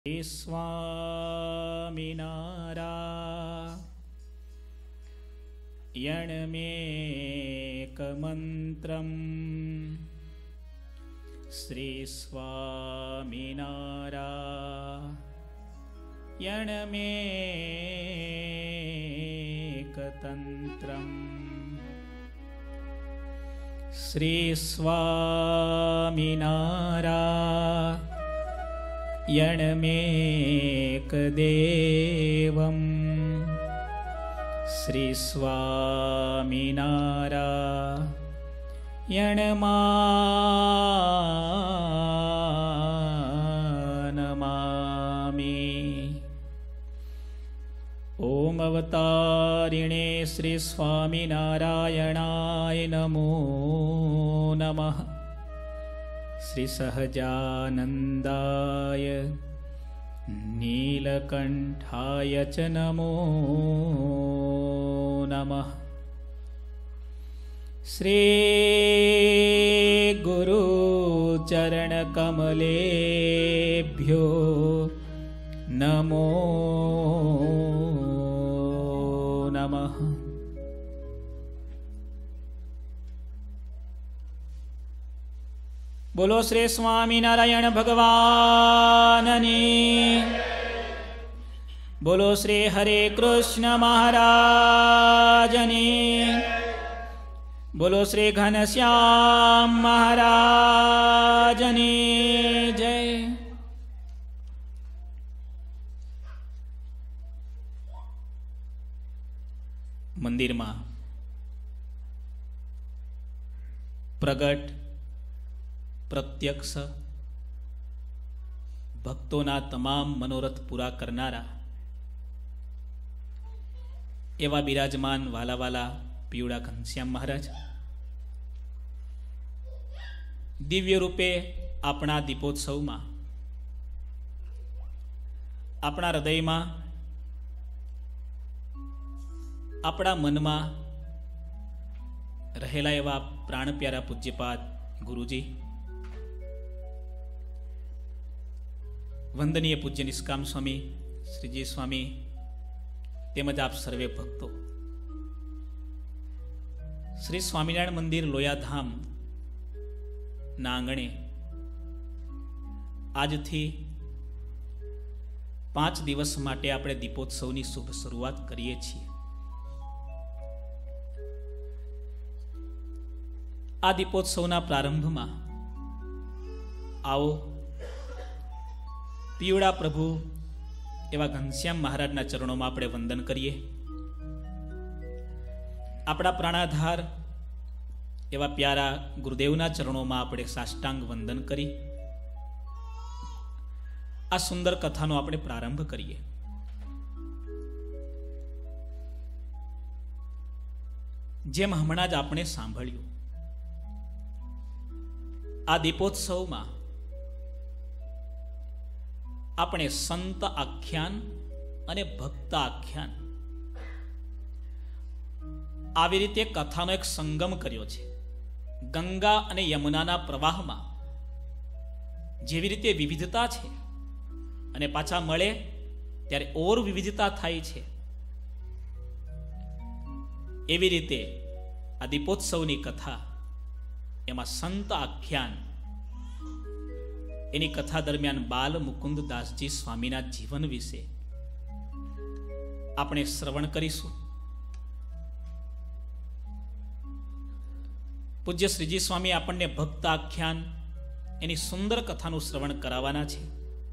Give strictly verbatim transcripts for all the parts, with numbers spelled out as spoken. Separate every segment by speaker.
Speaker 1: स्वामिनारायणमेकमन्त्रम् श्री स्वामिनारायणमेकतन्त्रम् श्री स्वामिनारायणमेकदेवम् श्री स्वामिनारायणमानमामि। ओम अवतारिणे श्री स्वामिनारायणाय नमो नमः। श्री सहजानंदाय नीलकंठाय च नमो नमः। श्री गुरुचरणकमलेभ्यो नमो नमः। बोलो श्री स्वामिनारायण भगवाननी। बोलो श्री हरे कृष्ण महाराजनी। बोलो श्री घनश्याम महाराजनी जय। मंदिर में प्रगट प्रत्यक्ष भक्तों तमाम मनोरथ पूरा करनारा एवा बिराजमान वाला वाला पीवड़ा घनश्याम महाराज दिव्य रूपे अपना दीपोत्सव में अपना हृदय में अपना मन में रहेला एवा प्राण प्यारा पूज्यपाद गुरुजी, वंदनीय पूज्य निष्काम स्वामी श्रीजी स्वामी तेमज आप सर्वे भक्तों श्री स्वामिनारायण मंदिर लोयाधाम ना आंगणे आज थी पांच दिवस माटे आपणे दीपोत्सवनी शुभ शुरुआत करीए छीए। आ दीपोत्सवना प्रारंभ में आओ पीवड़ा प्रभु एवा घनश्याम महाराज ना चरणों में आपणे वंदन करिए। अपना प्राणाधार एवा प्यारा गुरुदेवना चरणों में आपणे साष्टांग वंदन करी आ सुंदर कथानो आपणे प्रारंभ करिए। जेम हमणां ज आपणे सांभळ्युं आ दीपोत्सव में આપણે સંત આખ્યાન અને ભક્ત આખ્યાન આવી રીતે કથાનો એક સંગમ કર્યો છે। ગંગા અને યમુનાના પ્રવાહમાં જેવી રીતે વિવિધતા છે અને પાછા મળે ત્યારે ઓર વિવિધતા થાય છે, એવી રીતે આ દીપોત્સવની કથા એમાં સંત આખ્યાન एनी कथा दरमियान बाल मुकुंद दासजी स्वामीना जीवन विषे आपणे श्रवण करीशुं। पूज्य श्रीजी स्वामी आपणे भक्त आख्यान एनी सुंदर कथानुं श्रवण करावाना छे।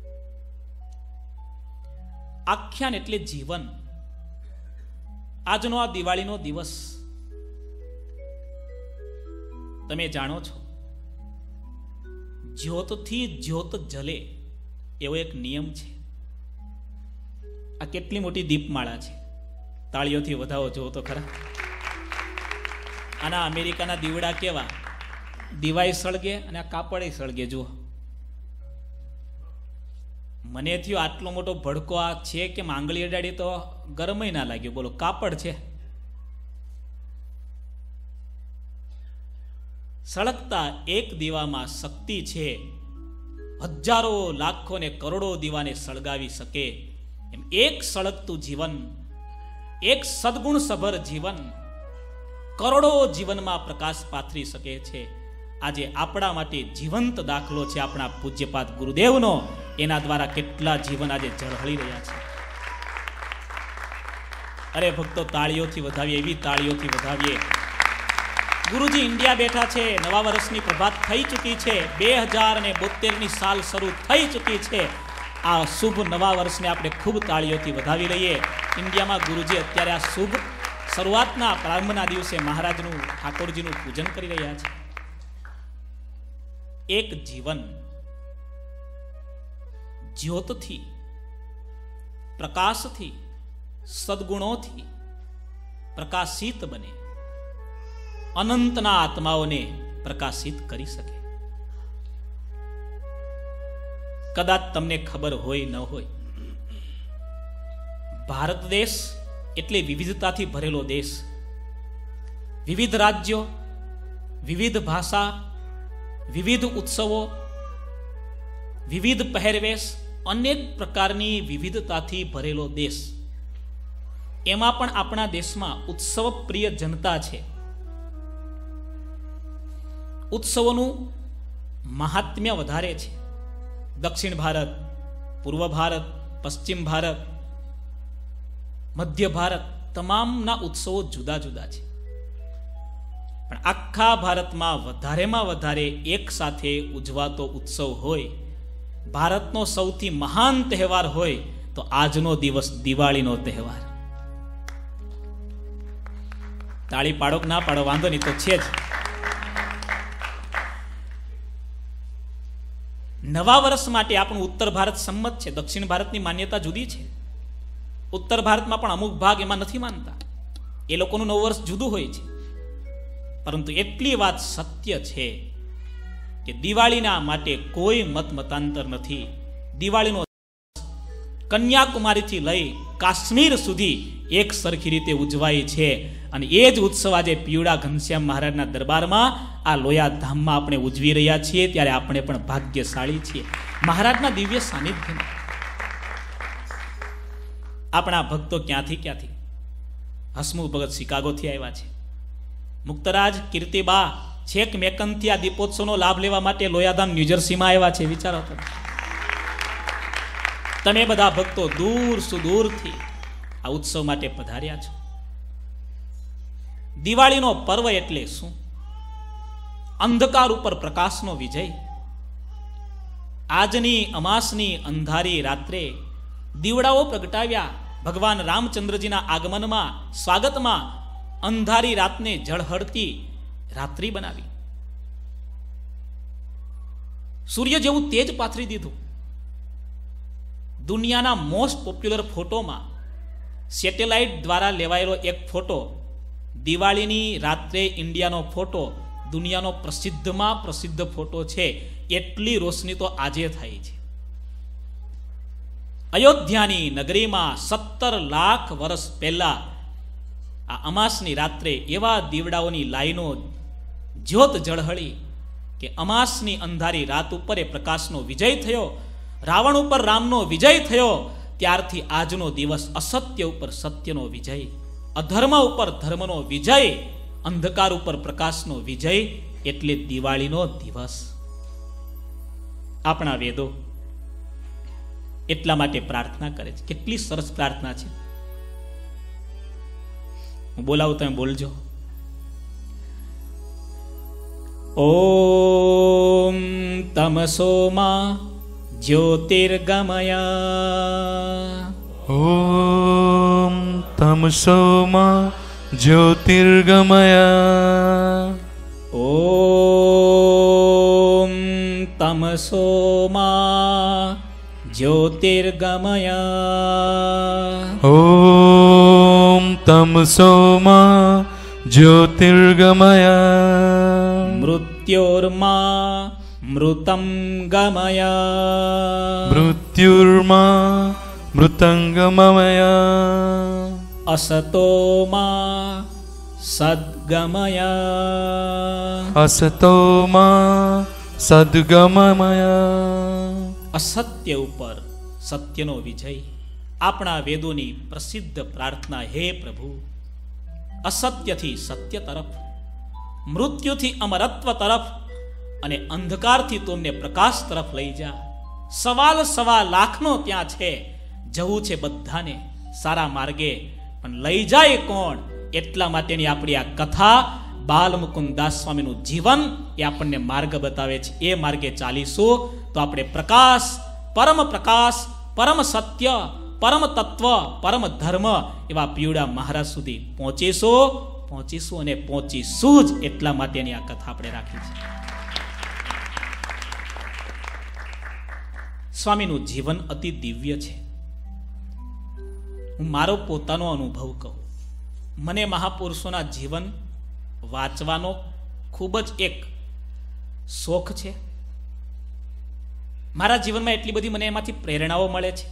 Speaker 1: आख्यान एटले जीवन। आजनो आ दिवाळीनो दिवस तमे जाणो छो ज्योत थी ज्योत जले एवो एक नियम छे। आ केटली मोटी दीपमाळा छे, ताळीओथी वधाવો जोવો तो खरा। आना अमेरिकाना दीवड़ा केवा दीवाय सळगे अने आ कापड़े सळगे। जो मने थयो आटलो मोटो भड़को आ छे के आंगળી अडाड़ी तो गरमय ना लाग्यो। बोलो कापड़ छे। सळगता एक दीवामां शक्ति छे હજારો લાખો ને કરોડો દીવાને સળગાવી શકે એમ એક સળગતું જીવન, એક સદગુણ સભર જીવન કરોડો જીવનમાં પ્રકાશ પાથરી શકે છે. આજે આપણા માટે જીવંત દાખલો છે આપણા પૂજ્યપાદ ગુરુદેવનો. એના દ્વારા કેટલા જીવન આજે ઝળહળી રહ્યા છે. અરે ભક્તો, તાળીઓથી વધાવીએ, એવી તાળીઓથી વધાવીએ. ગુરુજી ઇન્ડિયા બેઠા છે, નવા વર્ષની પ્રભાત થઈ ચૂકી છે, બે હજાર ને બોતેર ની સાલ શરૂ થઈ ચૂકી છે. આ શુભ નવા વર્ષને આપણે ખૂબ તાળીઓથી વધાવી લઈએ. ઇન્ડિયામાં ગુરુજી અત્યારે આ શુભ શરૂઆતના પ્રારંભના દિવસે મહારાજનું, ઠાકોરજીનું પૂજન કરી રહ્યા છે. એક જીવન જ્યોતથી, પ્રકાશથી, સદગુણોથી પ્રકાશિત બને, અનંતના આત્માઓને પ્રકાશિત કરી શકે. કદાચ તમને ખબર હોય ન હોય, ભારત દેશ એટલે વિવિધતાથી ભરેલો દેશ. વિવિધ રાજ્યો, વિવિધ ભાષા, વિવિધ ઉત્સવો, વિવિધ પહેરવેશ, અનેક પ્રકારની વિવિધતાથી ભરેલો દેશ. એમાં પણ આપણા દેશમાં ઉત્સવ પ્રિય જનતા છે. ઉત્સવોનું મહાત્મ્ય વધારે છે. દક્ષિણ ભારત, પૂર્વ ભારત, પશ્ચિમ ભારત, મધ્ય ભારત, તમામના ઉત્સવો જુદા જુદા છે. પણ આખા ભારતમાં વધારેમાં વધારે એક સાથે ઉજવાતો ઉત્સવ હોય, ભારતનો સૌથી મહાન તહેવાર હોય તો આજનો દિવસ દિવાળીનો તહેવાર. તાળી પાડો કે ના પાડો વાંધો નહીં, તો છે જ. નવા વર્ષ માટે આપણું ઉત્તર ભારત સંમત છે, દક્ષિણ ભારતની માન્યતા જુદી છે. ઉત્તર ભારતમાં પણ અમુક ભાગ એમાં નથી માનતા, એ લોકોનું નવું વર્ષ જુદું હોય છે. પરંતુ એટલી વાત સત્ય છે કે દિવાળીના માટે કોઈ મત મતાંતર નથી. દિવાળીનો કન્યાકુમારીથી લઈ કાશ્મીર સુધી એક સરખી રીતે ઉજવાય છે. અને એ જ ઉત્સવ આજે પીવડા ઘનશ્યામ મહારાજના દરબારમાં આ લોયા ધામમાં આપણે ઉજવી રહ્યા છીએ. ત્યારે આપણે પણ ભાગ્યશાળી છીએ મહારાજના દિવ્ય સાનિધ્યમાં. આપણા ભક્તો ક્યાંથી ક્યાંથી, હસમુખ ભગત શિકાગોથી આવ્યા છે, મુક્તરાજ કીર્તિબા છેક મેકનથી આ દીપોત્સવનો લાભ લેવા માટે લોયાધામ ન્યૂજર્સીમાં આવ્યા છે. વિચારો તમે, તમે બધા ભક્તો દૂર સુદૂરથી આ ઉત્સવ માટે પધાર્યા છો. દિવાળીનો પર્વ એટલે શું? અંધકાર ઉપર પ્રકાશનો વિજય. આજની અમાસની અંધારી રાત્રે દીવડાઓ પ્રગટાવ્યા. ભગવાન રામચંદ્રજીના આગમનમાં, સ્વાગતમાં અંધારી રાતને ઝળહળતી રાત્રિ બનાવી. સૂર્ય જેવું તેજ પાથરી દીધું. દુનિયાના મોસ્ટ પોપ્યુલર ફોટોમાં સેટેલાઇટ દ્વારા લેવાયેલો એક ફોટો, દિવાળીની રાત્રે ઇન્ડિયાનો ફોટો, દુનિયાનો પ્રસિદ્ધમાં પ્રસિદ્ધ ફોટો છે. એટલી રોશની તો આજે થાય છે. અયોધ્યાની નગરીમાં સત્તર લાખ વર્ષ પહેલા આ અમાસની રાત્રે એવા દીવડાઓની લાઈનો જ્યોત ઝળહળી કે અમાસની અંધારી રાત ઉપર એ પ્રકાશનો વિજય થયો. રાવણ ઉપર રામનો વિજય થયો. ત્યારથી આજનો દિવસ અસત્ય ઉપર સત્યનો વિજય, અધર્મ ઉપર ધર્મનો વિજય, અંધકાર ઉપર પ્રકાશનો વિજય, એટલે દિવાળીનો દિવસ. આપણા વેદો એટલા માટે પ્રાર્થના કરે છે. કેટલી સરસ પ્રાર્થના છે. હું બોલાવું, તમે બોલજો. ઓમ તમસોમા જ્યોતિર્ગમય,
Speaker 2: ઓમ તમસોમા જ્યોતિર્ગમય,
Speaker 1: ઓમ તમસોમા જ્યોતિર્ગમય,
Speaker 2: ઓમ તમસોમા જ્યોતિર્ગમય,
Speaker 1: મૃત્યોર્મા મૃતમ ગમય,
Speaker 2: મૃત્યુર્મા મૃતંગમય,
Speaker 1: અસતોમા સદ્ગમય,
Speaker 2: અસતોમા સદ્ગમમય.
Speaker 1: અસત્ય ઉપર સત્યનો વિજય. આપણા વેદોની પ્રસિદ્ધ પ્રાર્થના, હે પ્રભુ, અસત્યથી સત્ય તરફ, મૃત્યુથી અમરત્વ તરફ અને અંધકારથી તુમને પ્રકાશ તરફ લઈ જા. સવાલ સવા લાખનો ત્યાં છે, જવું છે બધાને સારા માર્ગે, પણ લઈ જાય કોણ? એટલા માટેની આપણી આ કથા, બાલ મુકુંદ દાસ સ્વામીનું જીવન એ આપણને માર્ગ બતાવે છે. એ માર્ગે ચાલીશું તો આપણે પ્રકાશ, પરમ પ્રકાશ, પરમ સત્ય, પરમ તત્વ, પરમ ધર્મ એવા પીવડા મહારાજ સુધી પહોંચીશું પહોંચીશું અને પહોંચીશું જ. એટલા માટેની આ કથા આપણે રાખી છે. સ્વામીનું જીવન અતિ દિવ્ય છે. હું મારો પોતાનો અનુભવ કહું. મને મહાપુરુષોના જીવન વાંચવાનો ખૂબ જ એક શોખ છે. મારા જીવનમાં એટલી બધી મને એમાંથી પ્રેરણાઓ મળે છે.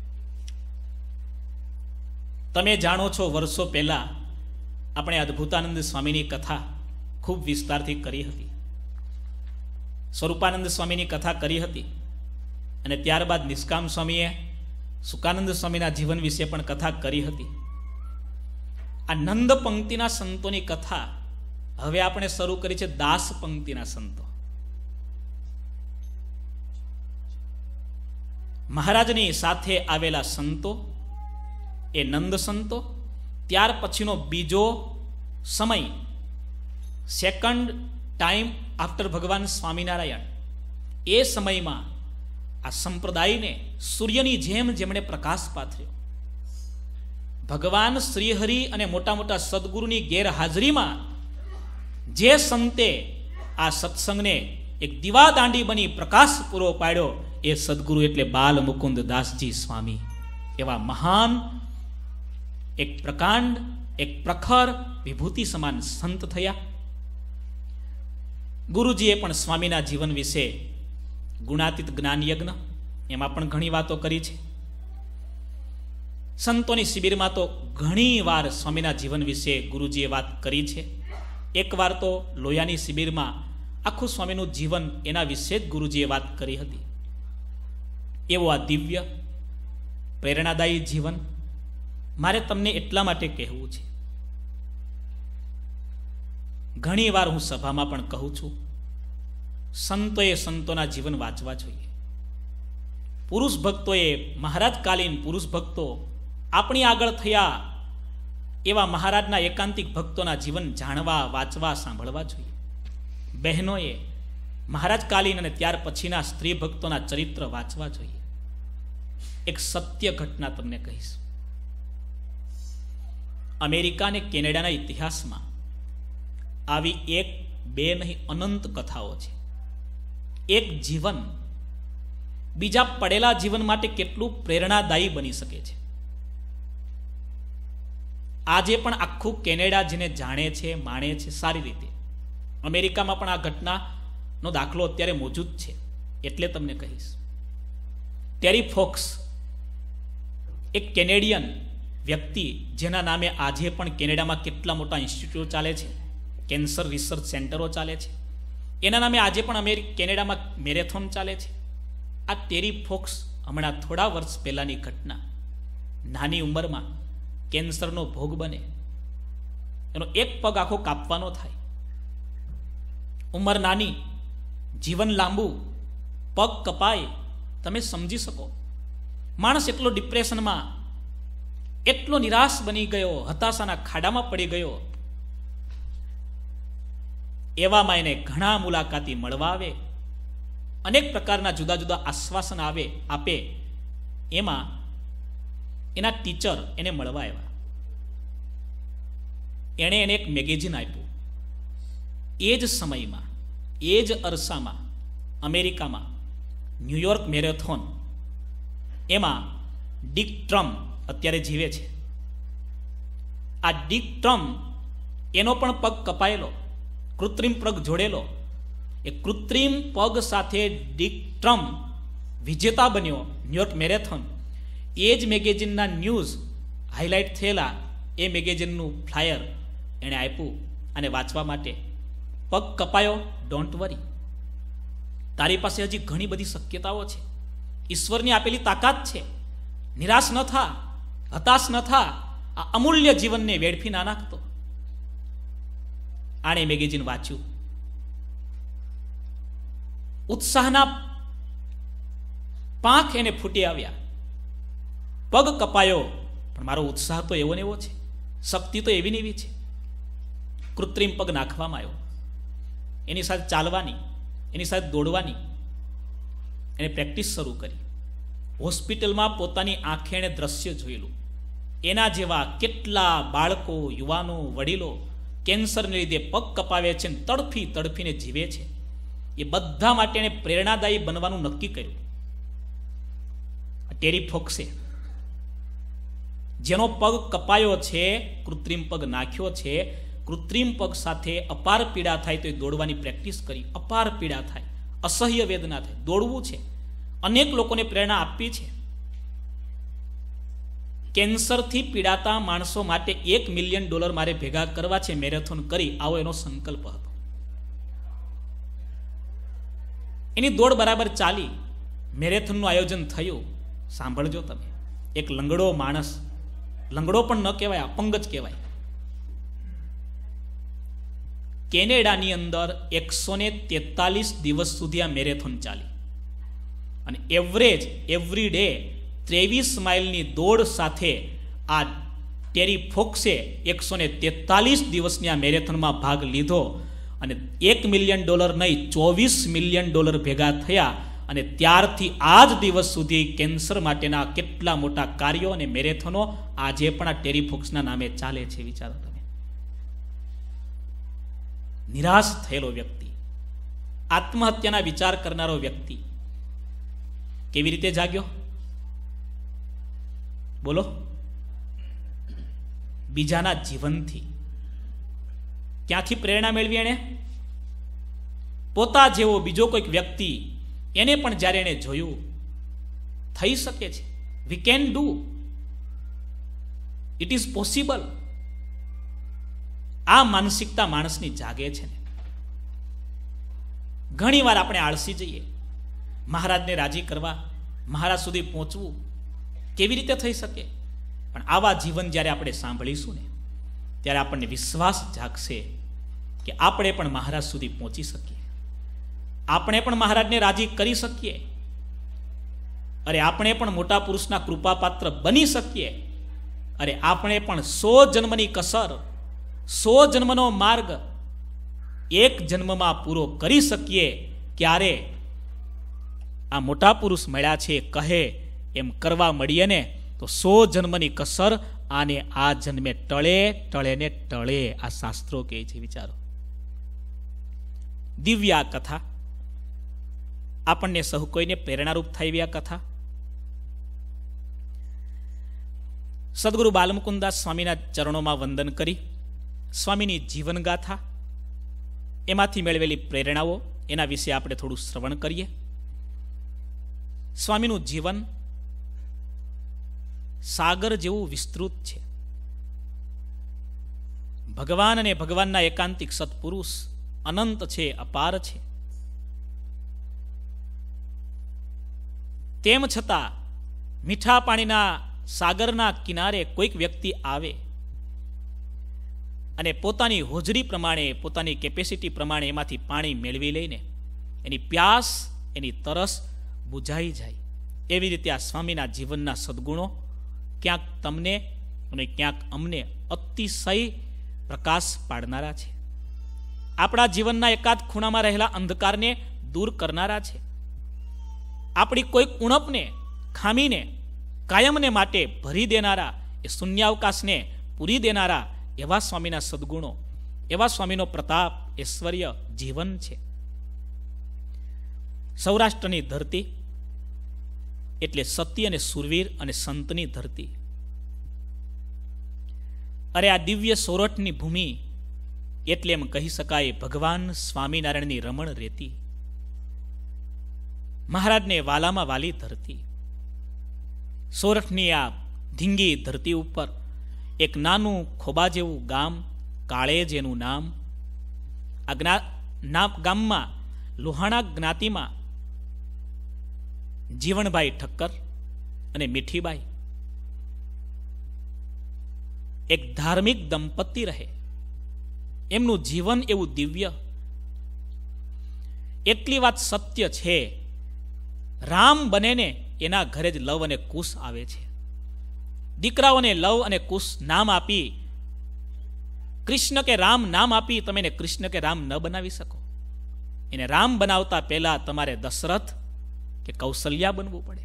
Speaker 1: તમે જાણો છો, વર્ષો પહેલા આપણે અદ્ભુતાનંદ સ્વામીની કથા ખૂબ વિસ્તારથી કરી હતી. સ્વરૂપાનંદ સ્વામીની કથા કરી હતી અને ત્યારબાદ નિષ્કામ સ્વામીએ સુકાનંદ સ્વામીના જીવન વિશે પણ કથા કરી હતી. આ નંદ પંક્તિના સંતોની કથા હવે આપણે શરૂ કરી છે દાસ પંક્તિના સંતો. મહારાજની સાથે આવેલા સંતો એ નંદ સંતો. ત્યાર પછીનો બીજો સમય, સેકન્ડ ટાઈમ આફ્ટર ભગવાન સ્વામિનારાયણ, એ સમયમાં આ સંપ્રદાયને સૂર્યની જેમ જેમણે પ્રકાશ પાથર્યો. ભગવાન શ્રીહરિ અને મોટા મોટા સદગુરુની ગેરહાજરીમાં જે સંતે આ સત્સંગને એક દીવાદાંડી બની પ્રકાશ પૂરો પાડ્યો, એ સદગુરુ એટલે બાલ મુકુંદ દાસજી સ્વામી. એવા મહાન, એક પ્રકાંડ, એક પ્રખર, વિભૂતિ સમાન સંત થયા. ગુરુજીએ પણ સ્વામીના જીવન વિશે ગુણાતીત જ્ઞાન યજ્ઞ એમાં પણ ઘણી વાતો કરી છે. સંતોની શિબિરમાં તો ઘણી વાર સ્વામીના જીવન વિશે ગુરુજીએ વાત કરી છે. એક વાર તો લોયાની શિબિરમાં આખું સ્વામીનું જીવન એના વિશે જ ગુરુજીએ વાત કરી હતી. એવો આ દિવ્ય પ્રેરણાદાયી જીવન મારે તમને એટલા માટે કહેવું છે. ઘણી વાર હું સભામાં પણ કહું છું, સંતોએ સંતોના જીવન વાંચવા જોઈએ. પુરુષ ભક્તોએ, મહારાજ કાલીન પુરુષ ભક્તો, આપણી આગળ થયા એવા મહારાજના એકાંતિક ભક્તોના જીવન જાણવા, વાંચવા, સાંભળવા જોઈએ. બહેનોએ મહારાજ કાલીન અને ત્યાર પછીના સ્ત્રી ભક્તોના ચરિત્ર વાંચવા જોઈએ. એક સત્ય ઘટના તમને કહીશ. અમેરિકા અને કેનેડાના ઇતિહાસમાં આવી એક, બે નહીં, અનંત કથાઓ છે. એક જીવન બીજા પડેલા જીવન માટે કેટલું પ્રેરણાદાયી બની શકે છે. આજે પણ આખું કેનેડા જેને જાણે છે, માણે છે સારી રીતે, અમેરિકામાં પણ આ ઘટનાનો દાખલો અત્યારે મોજૂદ છે. એટલે તમને કહીશ, ટેરી ફોક્સ એક કેનેડિયન વ્યક્તિ, જેના નામે આજે પણ કેનેડામાં કેટલા મોટા ઇન્સ્ટિટ્યૂટ ચાલે છે, કેન્સર રિસર્ચ સેન્ટરો ચાલે છે, એના નામે આજે પણ અમેરિકા કેનેડામાં મેરેથોન ચાલે છે. આ ટેરી ફોક્સ હમણાં થોડા વર્ષ પહેલાની ઘટના, નાની ઉંમરમાં કેન્સરનો ભોગ બને, એનો એક પગ આખો કાપવાનો થાય. ઉંમર નાની, જીવન લાંબુ, પગ કપાય, તમે સમજી શકો. માણસ એટલો ડિપ્રેશનમાં, એટલો નિરાશ બની ગયો, હતાશાના ખાડામાં પડી ગયો. એવામાં એને ઘણા મુલાકાતી મળવા આવે, અનેક પ્રકારના જુદા જુદા આશ્વાસન આવે આપે. એમાં એના ટીચર એને મળવા આવ્યા. એણે એને એક મેગેઝિન આપ્યું. એ જ સમયમાં, એ જ અરસામાં અમેરિકામાં ન્યુયોર્ક મેરેથોન, એમાં ડિક ટ્રમ અત્યારે જીવે છે. આ ડિક ટ્રમ, એનો પણ પગ કપાયેલો, કૃત્રિમ પગ જોડેલો. એ કૃત્રિમ પગ સાથે ડિક ટ્રમ વિજેતા બન્યો ન્યુયોર્ક મેરેથોન. એ જ મેગેઝિનના ન્યૂઝ હાઇલાઇટ થયેલા એ મેગેઝિનનું ફ્લાયર એણે આપ્યું અને વાંચવા માટે. પગ કપાયો, ડોન્ટ વરી, તારી પાસે હજી ઘણી બધી શક્યતાઓ છે, ઈશ્વરની આપેલી તાકાત છે, નિરાશ ન થા, હતાશ ન થા, આ અમૂલ્ય જીવનને વેડફી ના નાખતો. આણે મેગેઝિન વાંચ્યું, ઉત્સાહના પાંખ એને ફૂટી આવ્યા. પગ કપાયો, પણ મારો ઉત્સાહ તો એવો ને એવો છે, શક્તિ તો એવી ને એવી છે. કૃત્રિમ પગ નાખવામાં આવ્યો, એની સાથે ચાલવાની, એની સાથે દોડવાની એને પ્રેક્ટિસ શરૂ કરી. હોસ્પિટલમાં પોતાની આંખે એણે દ્રશ્ય જોયેલું. એના જેવા કેટલા બાળકો, યુવાનો, વડીલો કેન્સરને લીધે પગ કપાવે છે, તડફી તડફીને જીવે છે. એ બધા માટે એણે પ્રેરણાદાયી બનવાનું નક્કી કર્યું. ટેરી ફોક્સે, જેનો પગ કપાયો છે, કૃત્રિમ પગ નાખ્યો છે, કૃત્રિમ પગ સાથે અપાર પીડા થાય તો એ દોડવાની પ્રેક્ટિસ કરી. અપાર પીડા થાય, અસહ્ય વેદના થાય, દોડવું છે. અનેક લોકોને પ્રેરણા આપી છે. કેન્સરથી પીડાતા માણસો માટે એક મિલિયન ડોલર મારે ભેગા કરવા છે, મેરેથોન કરી, આવો એનો સંકલ્પ હતો. એની દોડ બરાબર ચાલી, મેરેથોનનું આયોજન થયું. સાંભળજો તમે, એક લંગડો માણસ, લંગડો પણ ન કહેવાય, અપંગ જ કહેવાય, કેનેડાની અંદર એકસો ને તેતાલીસ દિવસ સુધી આ મેરેથોન ચાલી અને એવરેજ એવરી ડે ત્રેવીસ માઇલની દોડ સાથે આ ટેરી ફોક્સે એકસો ને તેતાલીસ દિવસની આ મેરેથોનમાં ભાગ લીધો અને એક મિલિયન ડોલર નહીં, ચોવીસ મિલિયન ડોલર ભેગા થયા. અને ત્યારથી આજ દિવસ સુધી કેન્સર માટેના કેટલા મોટા કાર્યો અને મેરેથોનો આજે પણ આ ટેરી ફોક્સના નામે ચાલે છે. વિચારો તમે. નિરાશ થયેલો વ્યક્તિ, આત્મહત્યાના વિચાર કરનારો વ્યક્તિ કેવી રીતે જાગ્યો? બોલો. બીજાના જીવનથી. ક્યાંથી પ્રેરણા મેળવી? એણે પોતા જેવો બીજો કોઈક વ્યક્તિ, એને પણ જ્યારે એણે જોયું, થઈ શકે છે, we can do, it is possible. આ માનસિકતા માણસની જાગે છે ને. ઘણી વાર આપણે આળસી જઈએ. મહારાજને રાજી કરવા, મહારાજ સુધી પહોંચવું કેવી રીતે થઈ શકે? પણ આવા જીવન જ્યારે આપણે સાંભળીશું ને, ત્યારે આપણને વિશ્વાસ જાગશે કે આપણે પણ મહારાજ સુધી પહોંચી શકીએ, આપણે પણ મહારાજને રાજી કરી શકીએ, અરે આપણે પણ મોટા પુરુષના કૃપાપાત્ર બની શકીએ, અરે આપણે પણ સો જન્મની કસર, સો જન્મનો માર્ગ એક જન્મમાં પૂરો કરી શકીએ. ક્યારે? આ મોટા પુરુષ મળ્યા છે કહે એમ કરવા મળીએ ને તો સો જન્મની કસર આને આ જન્મે ટળે ટળે ને ટળે. આ શાસ્ત્રો કહે છે. વિચારો. દિવ્ય આ કથા આપણને સહુ કોઈને પ્રેરણારૂપ થાય એવી આ કથા. સદગુરુ બાલમુકુદાસ સ્વામીના ચરણોમાં વંદન કરી સ્વામીની જીવનગાથા, એમાંથી મેળવેલી પ્રેરણાઓ, એના વિશે આપણે થોડું શ્રવણ કરીએ. સ્વામીનું જીવન સાગર જેવું વિસ્તૃત છે. ભગવાન અને ભગવાનના એકાંતિક સત્પુરુષ અનંત છે, અપાર છે. તેમ છતાં મીઠા પાણીના સાગરના કિનારે કોઈક વ્યક્તિ આવે અને પોતાની હોજરી પ્રમાણે, પોતાની કેપેસિટી પ્રમાણે એમાંથી પાણી મેળવી લઈને એની પ્યાસ, એની તરસ બુઝાઈ જાય. એવી રીતે આ સ્વામીના જીવનના સદગુણો ક્યાંક તમને અને ક્યાંક અમને અતિશય પ્રકાશ પાડનારા છે. આપણા જીવનના એકાદ ખૂણામાં રહેલા અંધકારને દૂર કરનારા છે. આપણી કોઈક ઉણપને, ખામીને કાયમને માટે ભરી દેનારા, એ શૂન્યાવકાશને પૂરી દેનારા એવા સ્વામીના સદગુણો, એવા સ્વામીનો પ્રતાપ, ઐશ્વર્ય, જીવન છે. સૌરાષ્ટ્રની ધરતી એટલે સત્ય અને સુરવીર અને સંતની ધરતી. અરે આ દિવ્ય સોરઠની ભૂમિ એટલે એમ કહી શકાય ભગવાન સ્વામિનારાયણની રમણ રેતી, મહારાજને વાલામાં વાલી ધરતી. સોરઠની આ ધીંગી ધરતી ઉપર એક નાનું ખોબા જેવું ગામ, કાળેજ એનું નામ. આ જ્ઞા નામ ગામમાં લોહાણા જ્ઞાતિમાં જીવણભાઈ ઠક્કર અને મીઠીબાઈ એક ધાર્મિક દંપતી રહે. એમનું જીવન એવું દિવ્ય. એટલી વાત સત્ય છે, રામ બને ને એના ઘરે જ લવ અને કુશ આવે છે. દીકરાઓને લવ અને કુશ નામ આપી, કૃષ્ણ કે રામ નામ આપી તમે એને કૃષ્ણ કે રામ ન બનાવી શકો. એને રામ બનાવતા પહેલા તમારે દશરથ કે કૌશલ્યા બનવું પડે.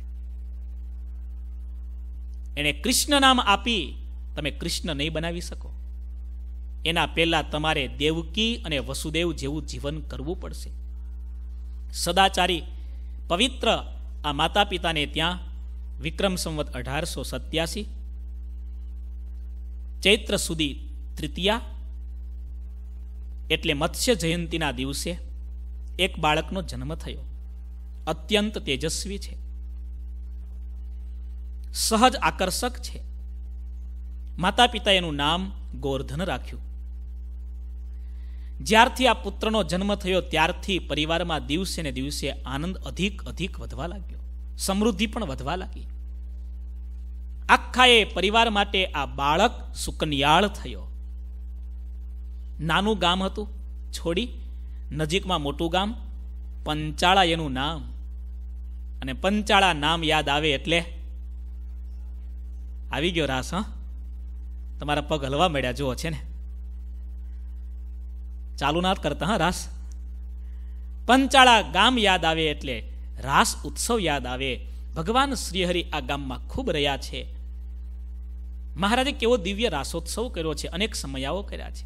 Speaker 1: એને કૃષ્ણ નામ આપી તમે કૃષ્ણ નહીં બનાવી શકો. એના પહેલા તમારે દેવકી અને વસુદેવ જેવું જીવન કરવું પડશે. સદાચારી પવિત્ર આ માતા પિતાને ત્યાં વિક્રમ સંવત અઢારસો સત્યાસી ચૈત્ર સુધી તૃતીયા એટલે મત્સ્ય જયંતીના દિવસે એક બાળકનો જન્મ થયો. અત્યંત તેજસ્વી છે, સહજ આકર્ષક છે. માતા પિતા એનું નામ ગોરધન રાખ્યું. જ્યારથી આ પુત્રનો જન્મ થયો ત્યારથી પરિવારમાં દિવસે ને દિવસે આનંદ અધિક અધિક વધવા લાગ્યો, સમૃદ્ધિ પણ વધવા લાગી. આખા એ પરિવાર માટે આ બાળક સુકન્યાળ થયો. નાનું ગામ હતું છોડી નજીકમાં મોટું ગામ પંચાળા એનું નામ. અને પંચાળા નામ યાદ આવે એટલે આવી ગયો રાસ. હા, તમારા પગ હલવા મળ્યા જુઓ છે ને, ચાલુ ના કરતા. હા, રાસ પંચાળા ગામ યાદ આવે એટલે રાસ ઉત્સવ યાદ આવે. ભગવાન શ્રીહરિ આ ગામમાં ખૂબ રહ્યા છે. મહારાજે કેવો દિવ્ય રાસોત્સવ કર્યો છે, અનેક સમયાઓ કર્યા છે.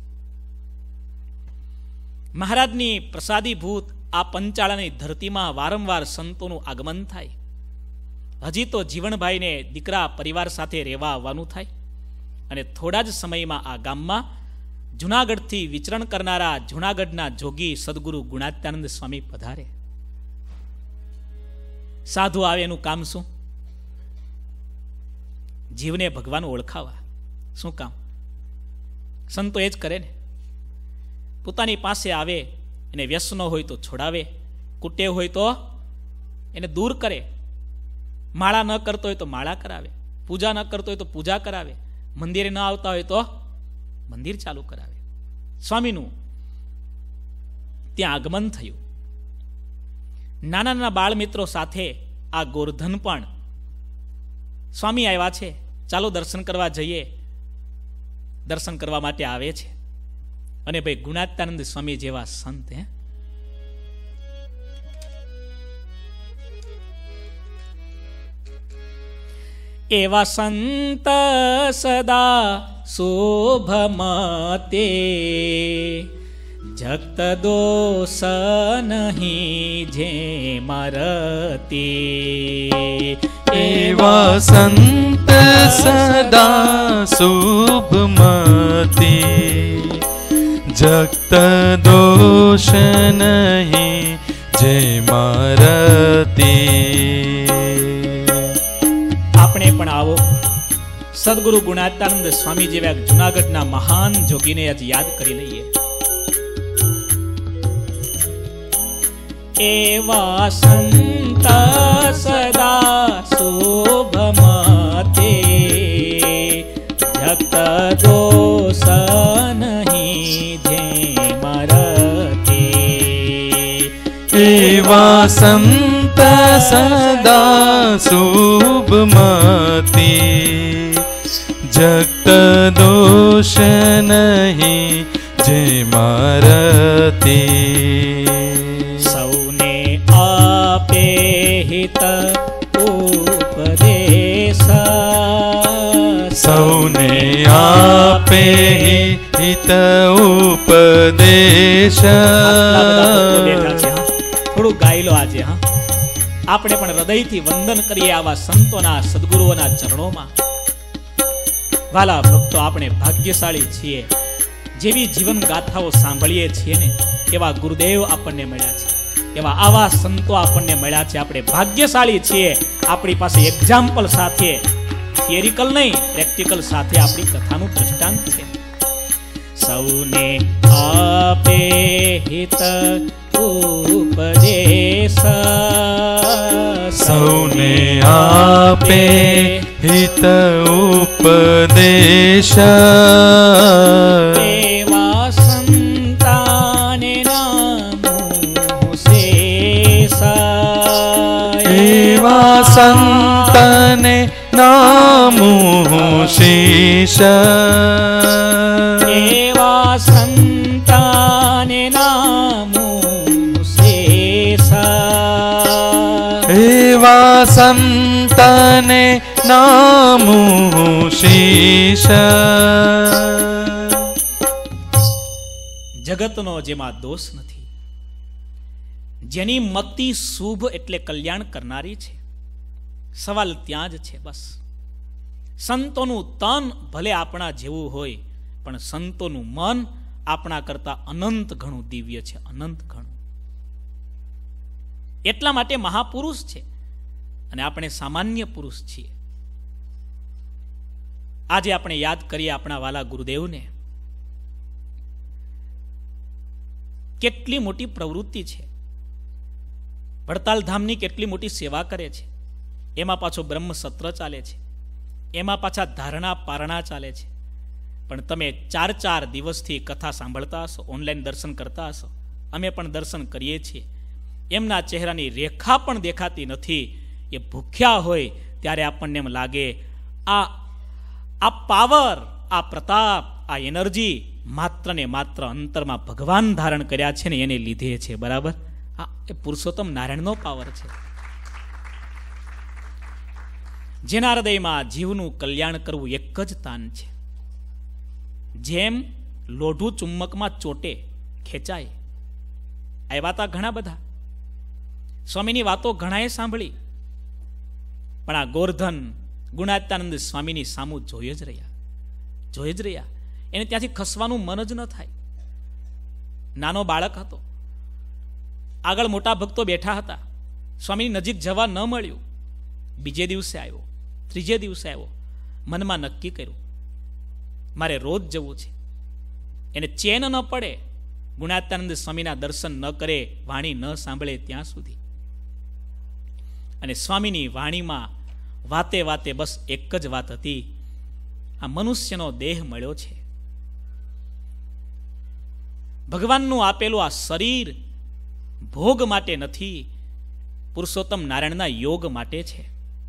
Speaker 1: મહારાજની પ્રસાદીભૂત આ પંચાળાની ધરતીમાં વારંવાર સંતોનું આગમન થાય. હજી તો જીવણભાઈને દીકરા પરિવાર સાથે રહેવા આવવાનું થાય અને થોડા જ સમયમાં આ ગામમાં જુનાગઢથી વિચરણ કરનારા જુનાગઢના જોગી સદગુરુ ગુણાત્યાનંદ સ્વામી પધારે. સાધુ આવે એનું કામ શું? જીવને ભગવાન ઓળખાવા. શું કામ? સંતો એ જ કરે ને. પોતાની પાસે આવે, એને વ્યસનો હોય તો છોડાવે, કુટેવ હોય તો એને દૂર કરે, માળા ન કરતો હોય તો માળા કરાવે, પૂજા ન કરતો હોય તો પૂજા કરાવે, મંદિરે ન આવતા હોય તો મંદિર ચાલુ કરાવે. સ્વામીનું ત્યાં આગમન થયું. નાના નાના બાળ મિત્રો સાથે આ ગોરધન પણ સ્વામી આવ્યા છે, ચાલો દર્શન કરવા જઈએ. દર્શન કરવા માટે આવે છે. અને ભાઈ ગુણાત્યાનંદ સ્વામી જેવા સંત, હે એવા સંત સદા શોભમતે જગત દોષ નહીં જે મારતે.
Speaker 2: એવા સંત સદા શુભમતિ જગત દોષ નહીં જે મારતી.
Speaker 1: આપણે પણ આવો સદગુરુ ગુણાત્યાનંદ સ્વામી જેવા જુનાગઢના મહાન જોગીને આજ યાદ કરી લઈએ. એવા સંત સદા શોભમતે જગત દોષ નહીં જે મારતે.
Speaker 2: એવા સંત સદા શુભમતિ જગત દોષ નહીં જે મારતી.
Speaker 1: સૌને આપે હિત ઉપદેશ,
Speaker 2: સૌને આપે હિત ઉપદેશ.
Speaker 1: થોડું ગાઈ લો આજે. હા, આપણે પણ હૃદયથી વંદન કરીએ આવા સંતોના સદગુરુઓના ચરણોમાં. વાલા ભક્તો, આપણે ભાગ્યશાળી છીએ. જેવી જીવન ગાથાઓ સાંભળીએ છીએ ને એવા ગુરુદેવ આપણને મળ્યા છે, એવા આવા સંતો આપણને મળ્યા છે. આપણે ભાગ્યશાળી છીએ. આપણી પાસે એક્ઝામ્પલ સાથે, થિયરિકલ નહીં પ્રેક્ટિકલ સાથે આપણી કથાનું દ્રષ્ટાંત છે. સૌને આપે હિત ઉપદેશ
Speaker 2: સૌને આપે હિત ઉપદેશ
Speaker 1: એવા સંતાને નામું શેષ
Speaker 2: એવા સંતને નામું શીશ
Speaker 1: એવા સંતાને નામું શેષ
Speaker 2: એવા સંતને નામું શીશ
Speaker 1: જગતનો જેમાં દોષ નથી, જેની મતિ શુભ એટલે કલ્યાણ કરનારી છે, સવાલ ત્યાં જ છે. બસ સંતોનું તન ભલે આપણા જેવું હોય, પણ સંતોનું મન આપણા કરતા અનંત ઘણું દિવ્ય છે, અનંત ઘણું. એટલા માટે મહાપુરુષ છે અને આપણે સામાન્ય પુરુષ છીએ. આજે આપણે યાદ કરીએ આપણા વાલા ગુરુદેવને. કેટલી મોટી પ્રવૃત્તિ છે, વડતાલ ધામની કેટલી મોટી સેવા કરે છે. એમાં પાછો બ્રહ્મ સત્ર ચાલે છે, એમાં પાછા ધારણા પારણા ચાલે છે. પણ તમે ચાર ચાર દિવસથી કથા સાંભળતા હશો, ઓનલાઈન દર્શન કરતા હશો, અમે પણ દર્શન કરીએ છીએ. એમના ચહેરાની રેખા પણ દેખાતી નથી. એ ભૂખ્યા હોય ત્યારે આપણને એમ લાગે આ આ પાવર, આ પ્રતાપ, આ એનર્જી માત્ર ને માત્ર અંતરમાં ભગવાન ધારણ કર્યા છે ને એને લીધે છે. બરાબર, આ એ પુરુષોત્તમ નારાયણનો પાવર છે, જેના હૃદયમાં જીવનું કલ્યાણ કરવું એક જ તાન છે. જેમ લોઢું ચુમ્બકમાં ચોટે ખેંચાય. આ વાતા ઘણા બધા સ્વામીની વાતો ઘણાએ સાંભળી, પણ આ ગોરધન ગુણાત્યાનંદ સ્વામીની સામું જોઈ જ રહ્યા, જોઈ જ રહ્યા. એને ત્યાંથી ખસવાનું મન જ ન થાય. નાનો બાળક હતો, આગળ મોટા ભક્તો બેઠા હતા, સ્વામીની નજીક જવા ન મળ્યું. બીજે દિવસે આવ્યો, ત્રીજે દિવસે આવ્યો, મનમાં નક્કી કર્યું મારે રોજ જવું છે. એને ચેન ન પડે ગુણાત્યાનંદ સ્વામીના દર્શન ન કરે, વાણી ન સાંભળે ત્યાં સુધી. અને સ્વામીની વાણીમાં વાતે વાતે બસ એક જ વાત હતી, આ મનુષ્યનો દેહ મળ્યો છે, ભગવાનનું આપેલું આ શરીર ભોગ માટે નથી, પુરુષોત્તમ નારાયણના યોગ માટે છે.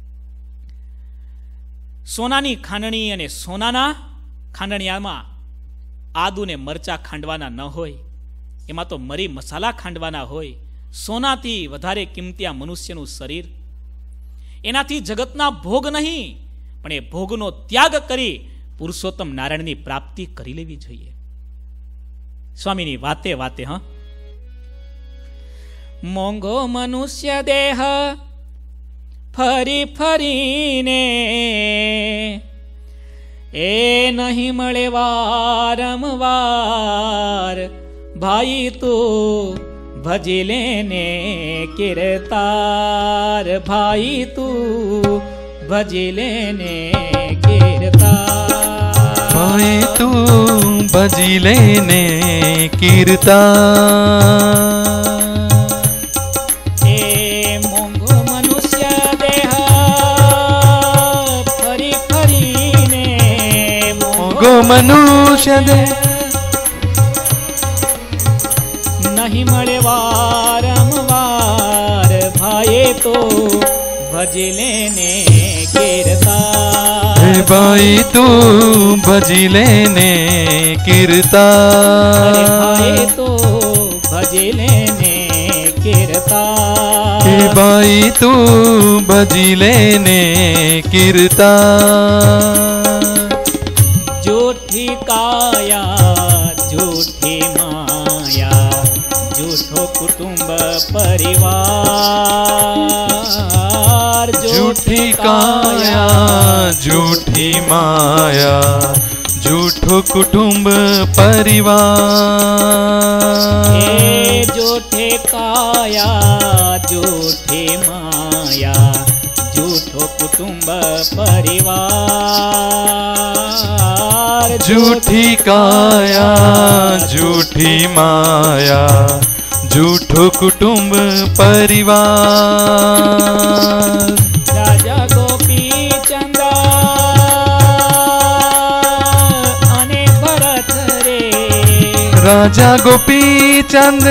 Speaker 1: સોનાની ખાંડણી અને સોનાના ખાંડણિયામાં આદુ ને મરચા ખાંડવાના ન હોય, એમાં તો મરી મસાલા ખાંડવાના હોય. સોનાથી વધારે કિંમતી આ મનુષ્યનું શરીર. એનાથી જગતના ભોગ નહીં, પણ એ ભોગનો ત્યાગ કરી પુરુષોત્તમ નારાયણની પ્રાપ્તિ કરી લેવી જોઈએ. સ્વામીની વાતે વાતે હ મોંઘો મનુષ્ય દેહ ફરી ફરીને એ નહીં મળે વારંવાર, ભાઈ તું ભજી લેને કીર્તાર, ભાઈ તું ભજી લેને કીર્તાર,
Speaker 2: ભાઈ તું ભજી લેને કીર્તાર.
Speaker 1: એ મોંઘો મનુષ્ય દેહ ફરી ફરીને,
Speaker 2: મોંઘો મનુષ્ય દેહ
Speaker 1: નહીં મળે વારંવાર, ભાઈ તો ભજી લેને કીર્તાર,
Speaker 2: ભાઈ તું ભજી લેને કીર્તાર,
Speaker 1: ભાઈ તો ભજી લેને કીર્તાર,
Speaker 2: ભાઈ તું ભજી લેને કીર્તાર.
Speaker 1: જૂઠી કાયા જૂઠી માયા, જૂઠો કુટુંબ પરિવાર,
Speaker 2: જૂઠી કાયા જૂઠી માયા, જૂઠો કુટુંબ પરિવાર.
Speaker 1: એ જૂઠે કાયા જૂઠી માયા, જૂઠો કુટુંબ પરિવાર,
Speaker 2: झूठी काया झूठी माया झूठो कुटुंब परिवार।
Speaker 1: राजा गोपी चंद अने भरत रे
Speaker 2: राजा गोपी चंद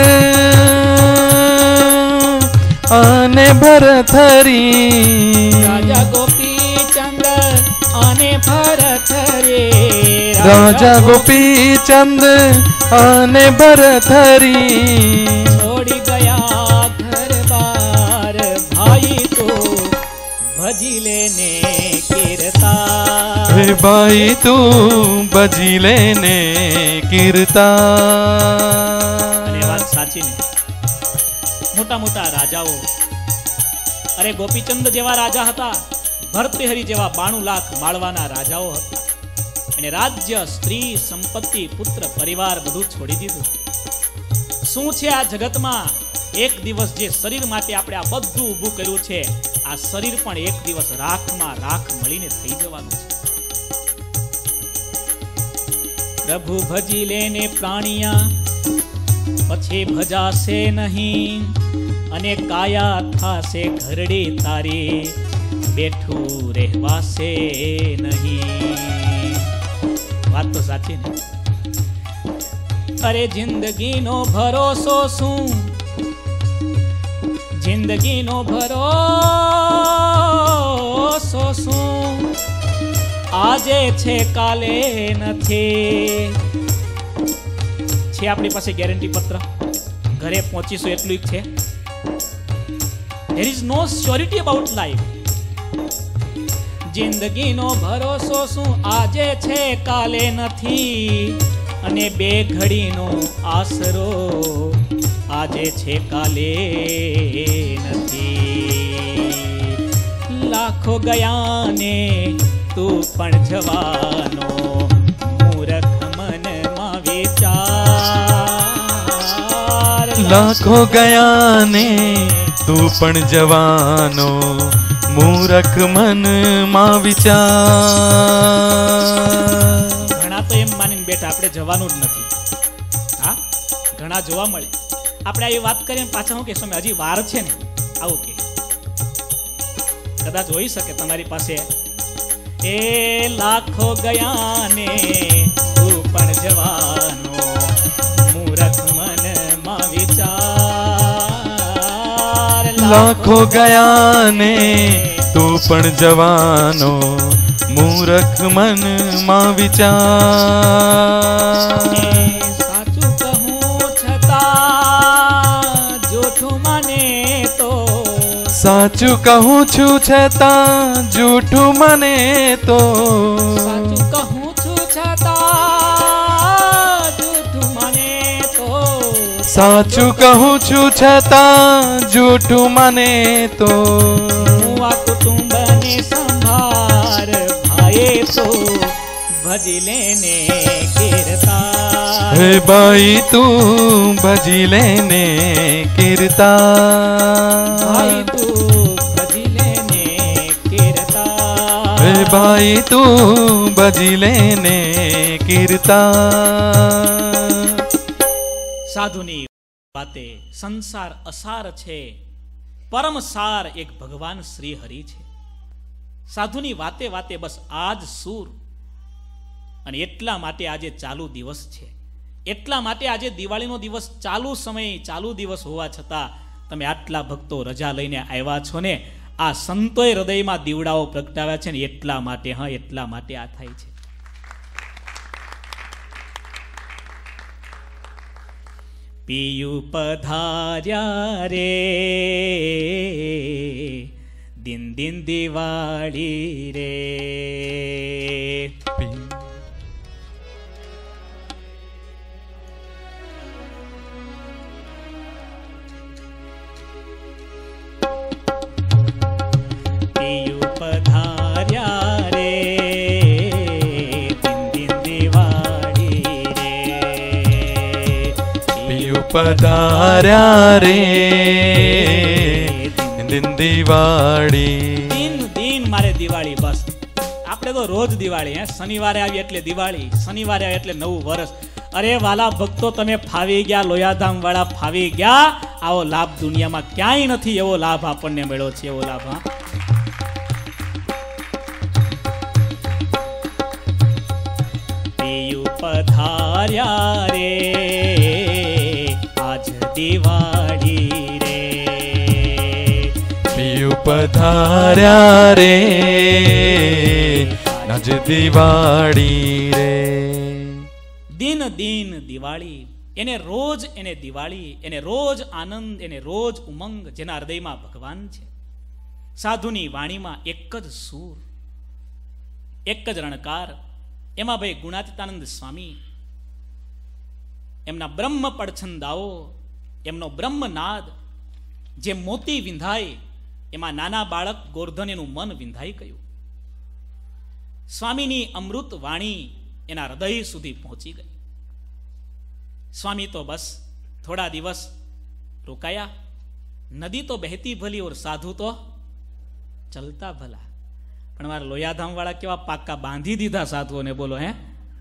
Speaker 2: अने भरत री
Speaker 1: राजा गोपी चंद अने भरत रे
Speaker 2: राजा गोपी चंद अने भरत री
Speaker 1: छोड़ी गया घर बार भाई तो भजी लेने कीर्ता
Speaker 2: हे भाई तू भजी लेने कीर्ता।
Speaker 1: અને વાત સાચી ને મોટા મોટા રાજાઓ અરે ગોપીચંદ જેવા રાજા હતા, ભર્તૃહરિ જેવા બાણું લાખ માળવાના રાજાઓ હતા અને રાજ્ય સ્ત્રી સંપત્તિ પુત્ર પરિવાર બધું છોડી દીધું। શું છે આ જગતમાં એક દિવસ જે શરીર માટે આપણે આ બધું ઊભું કર્યું છે આ શરીર પણ એક દિવસ રાખમાં રાખ મળીને થઈ જવાનું છે। પ્રભુ ભજી લેને પ્રાણિયા પછી ભજાશે નહીં અને કાયા થાશે ઘરડી તારી બેઠું રહેવાશે નહીં। વાત તો સાચી ને। અરે જિંદગીનો ભરોસો શું જિંદગીનો ભરોસો શું આજે છે કાલે નથી છે આપણી પાસે ગેરંટી પત્ર ઘરે પહોંચીશું એટલું જ છે। there is no surety about life। જિંદગીનો ભરોસો શું આજે છે કાલે નથી અને બે ઘડીનો આસરો આજે છે કાલે નથી। લાખો ગયા ને તું પણ જવાનો મૂરખ મનમાં વિચાર।
Speaker 2: લાખો ગયા ને તું પણ જવાનો મૂરખ મનમાં વિચાર।
Speaker 1: ઘણા તો એમ માનીને બેઠા આપણે જવાનું જ નથી। હા ઘણા જોવા મળે આપણે આવી વાત કરીએ પાછા હું કે સ્વામી હજી વાર છે ને આવું કે કદાચ હોઈ શકે તમારી પાસે એ લાખો ગયા ને તું પણ જવાનો મૂરખ મનમાં વિચાર।
Speaker 2: લાખો ગયા ને તું પણ જવાનો મૂરખ મનમાં વિચાર।
Speaker 1: સાચું કહું છતાં જૂઠું મને તો
Speaker 2: સાચું કહું છું છતાં જૂઠું મને તો
Speaker 1: સાચું કહું છું છતાં જૂઠું મને તો
Speaker 2: સાચું કહું છું છતાં જૂઠું મને તો
Speaker 1: હું આ કુટુંબને સંભાર ભાઈએ તો ભજી લેને કીર્તા।
Speaker 2: હે ભાઈ તું ભજી લેને કીર્તા।
Speaker 1: ભાઈ તું ભજી લેને કીર્તા।
Speaker 2: હે ભાઈ તું ભજી લેને કીર્તા।
Speaker 1: સાધુની વાતે સંસાર અસાર છે, પરમ સાર એક ભગવાન શ્રી હરિ છે। સાધુની વાતે વાતે બસ આજ સૂર અને એટલા માટે આજે ચાલુ દિવસ છે, એટલા માટે આજે દિવાળીનો દિવસ ચાલુ સમય ચાલુ દિવસ હોવા છતાં તમે આટલા ભક્તો રજા લઈને આવ્યા છો ને આ સંતોએ હૃદયમાં દીવડાઓ પ્રગટાવ્યા છે ને એટલા માટે હા એટલા માટે આ થાય છે। પિયું પધાર્યા રે દિન દિન દિવાળી રે પિયું પધાર્યા રે દિન દિન દિવાળી રે
Speaker 2: પિયું પધાર્યા રે દિન દિવાળી
Speaker 1: દિન દિન મારે દિવાળી બસ આપણે તો તો રોજ દિવાળી. હે શનિવારે આવી એટલે દિવાળી, શનિવારે આવે એટલે નવું વર્ષ. અરે વાલા ભક્તો, તમે ફાવી ગયા, લોયાધામ વાળા ફાવી ગયા. આવો લાભ દુનિયામાં ક્યાંય નથી. એવો લાભ આપણને મળ્યો છે, એવો લાભ. હા, પિયુ પધાર્યા રે આજ દિવાળી રે.
Speaker 2: પિયુ પધાર્યા રે આજ દિવાળી રે.
Speaker 1: દિન દિન દિવાળી, એને રોજ એને દિવાળી, એને રોજ આનંદ, એને રોજ ઉમંગ. જેના હૃદયમાં ભગવાન છે. સાધુની વાણીમાં એક જ સૂર, એક જ રણકાર. એમાં ભાઈ ગુણાતીતાનંદ સ્વામી, એમના બ્રહ્મ પડછંદાઓ, એમનો બ્રહ્મનાદ જે મોતી વિંધાય, એમાં નાના બાળક ગોર્ધન એનું મન વિંધાઈ ગયું. સ્વામીની અમૃત વાણી એના હૃદય સુધી પહોંચી ગઈ. સ્વામી તો બસ થોડા દિવસ રોકાયા. નદી તો બહેતી ભલી ઓર સાધુ તો ચલતા ભલા. પણ મારા લોયાધામ વાળા કેવા પાક્કા બાંધી દીધા સાધુઓને, બોલો. હે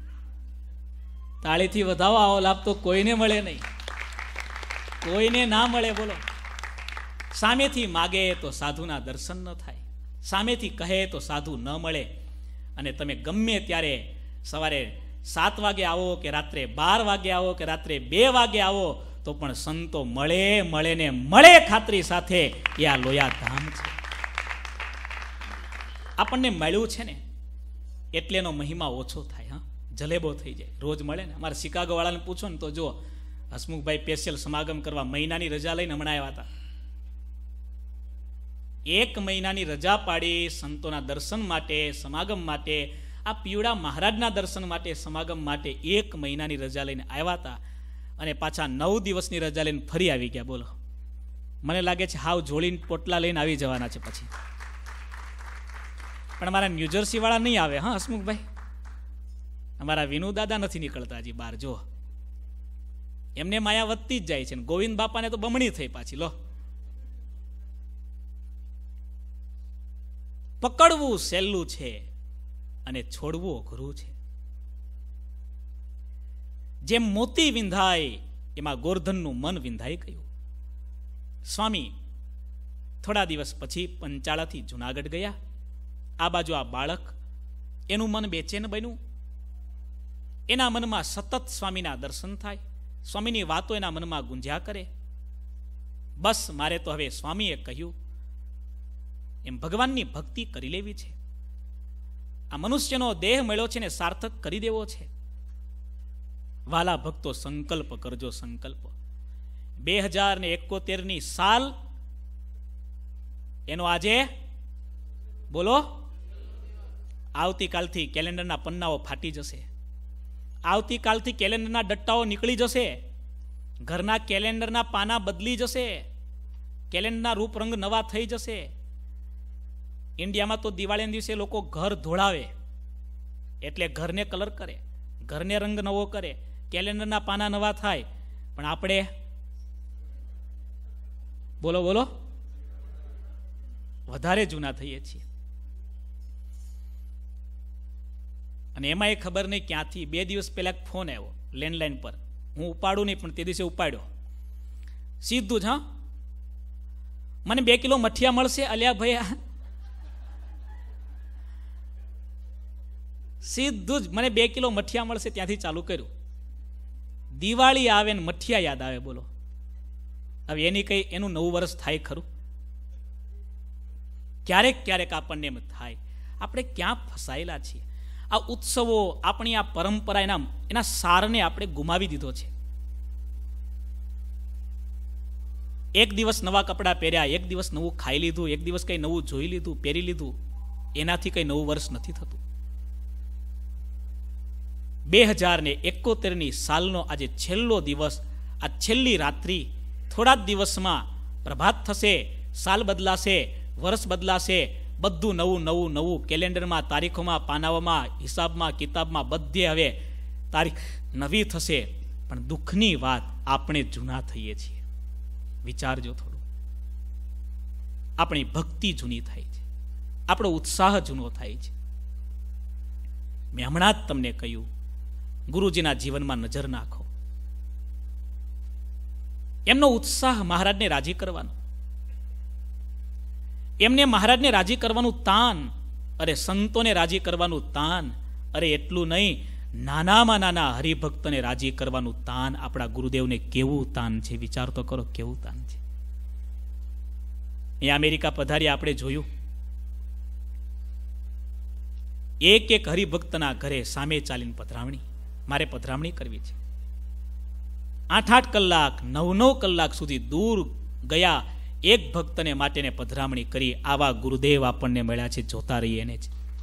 Speaker 1: તાળીથી વધાવો, આવો લાભ તો કોઈને મળે નહીં, કોઈને ના મળે. બોલો, સામેથી માગે તો સાધુના દર્શન ન થાય, સામેથી કહે તો સાધુ ન મળે. અને તમે ગમે ત્યારે સવારે સાત વાગે આવો કે રાત્રે બાર વાગે આવો કે રાત્રે બે વાગે આવો તો પણ સંતો મળે મળે ને મળે ખાતરી સાથે. એ આ લોયાધામ છે. આપણને મળ્યું છે ને એટલે એનો મહિમા ઓછો થાય. હા, જલેબો થઈ જાય. રોજ મળે ને. અમારા શિકાગો વાળાને પૂછો ને તો જો હસમુખભાઈ સ્પેશિયલ સમાગમ કરવા મહિનાની રજા લઈને હમણાં આવ્યા હતા. એક મહિનાની રજા પાડી સંતોના દર્શન માટે, સમાગમ માટે, આ પીવડા મહારાજના દર્શન માટે, સમાગમ માટે એક મહિનાની રજા લઈને આવ્યા હતા. અને પાછા નવ દિવસની રજા લઈને ફરી આવી ગયા. બોલો, મને લાગે છે હાવ જોડીને પોટલા લઈને આવી જવાના છે પછી. પણ અમારા ન્યૂજર્સી વાળા નહીં આવે. હા હસમુખભાઈ, અમારા વિનુ દાદા નથી નીકળતા હજી બહાર. જો એમને માયા વધતી જ જાય છે. ગોવિંદ બાપાને તો બમણી થઈ પાછી. લો, પકડવું સહેલું છે અને છોડવું અઘરું છે. જેમ મોતી વિંધાય એમાં ગોર્ધનનું મન વિંધાઈ ગયું. સ્વામી થોડા દિવસ પછી પંચાળાથી જુનાગઢ ગયા. આ બાજુ આ બાળક, એનું મન બેચેન બન્યું. એના મનમાં સતત સ્વામીના દર્શન થાય, સ્વામીની વાતો એના મનમાં ગુંજ્યા કરે. બસ મારે તો હવે સ્વામીએ કહ્યું એમ ભગવાનની ભક્તિ કરી લેવી છે. આ મનુષ્યનો દેહ મળ્યો છે ને સાર્થક કરી દેવો છે. વાલા ભક્તો, સંકલ્પ કરજો, સંકલ્પ. બે હજાર ને એકોતેર ની સાલ, એનો આજે બોલો, આવતીકાલથી કેલેન્ડરના પન્નાઓ ફાટી જશે. આવતીકાલથી કેલેન્ડરના ડટ્ટાઓ નીકળી જશે. ઘરના કેલેન્ડરના પાના બદલી જશે. કેલેન્ડરના રૂપરંગ નવા થઈ જશે. ઇન્ડિયામાં તો દિવાળીના દિવસે લોકો ઘર ધોળાવે એટલે ઘરને કલર કરે, ઘરને રંગ નવો કરે, કેલેન્ડરના પાના નવા થાય. પણ આપણે બોલો બોલો વધારે જૂના થઈએ છીએ. અને એમાં એ ખબર નહીં ક્યાંથી બે દિવસ પહેલા એક ફોન આવ્યો લેન્ડલાઇન પર. હું ઉપાડું નહીં પણ તે દિવસે ઉપાડ્યો. સીધું જ, હા, મને બે કિલો મઠિયા મળશે? અલ્યા ભાઈ, સીધું જ મને બે કિલો મઠિયા મળશે ત્યાંથી ચાલુ કર્યું. દિવાળી આવે ને મઠિયા યાદ આવે. બોલો, હવે એની કઈ એનું નવું વર્ષ થાય ખરું? ક્યારેક ક્યારેક આપણને એમ થાય આપણે ક્યાં ફસાયેલા છીએ. આ ઉત્સવો, આપણી આ પરંપરા, એના એના સારને આપણે ગુમાવી દીધો છે. એક દિવસ નવા કપડાં પહેર્યા, એક દિવસ નવું ખાઈ લીધું, એક દિવસ કંઈ નવું જોઈ લીધું, પહેરી લીધું, એનાથી કંઈ નવું વર્ષ નથી થતું. બે હજાર ને એકોતેરની સાલનો આજે છેલ્લો દિવસ, આ છેલ્લી રાત્રિ, થોડા જ દિવસમાં પ્રભાત થશે, સાલ બદલાશે, વર્ષ બદલાશે, બધું નવું નવું નવું કેલેન્ડરમાં, તારીખોમાં, પાનાઓમાં, હિસાબમાં, કિતાબમાં બધે હવે તારીખ નવી થશે. પણ દુઃખની વાત, આપણે જૂના થઈએ છીએ. વિચારજો થોડું. આપણી ભક્તિ જૂની થાય છે, આપણો ઉત્સાહ જૂનો થાય છે. મેં હમણાં જ તમને કહ્યું, ગુરુજીના જીવનમાં નજર નાખો. એમનો ઉત્સાહ મહારાજને રાજી કરવાનો, એમને મહારાજને રાજી કરવાનું તાન, અરે સંતોને રાજી કરવાનું તાન, અરે એટલું નહીં, નાનામાં નાના હરિભક્તને રાજી કરવાનું તાન આપણા ગુરુદેવને કેવું તાન છે, વિચાર તો કરો કેવું તાન છે. એ અમેરિકા પધારી આપણે જોયું, એક એક હરિભક્તના ઘરે સામે ચાલીને પધરામણી, મારે પધરામણી કરવી છે. આઠ આઠ કલાક નવ નવ કલાક સુધી દૂર ગયા એક ભક્તને માટેને પધરામણી કરી. આવા ગુરુદેવ આપણને મળ્યા છે, જોતા રહીએ એને જ.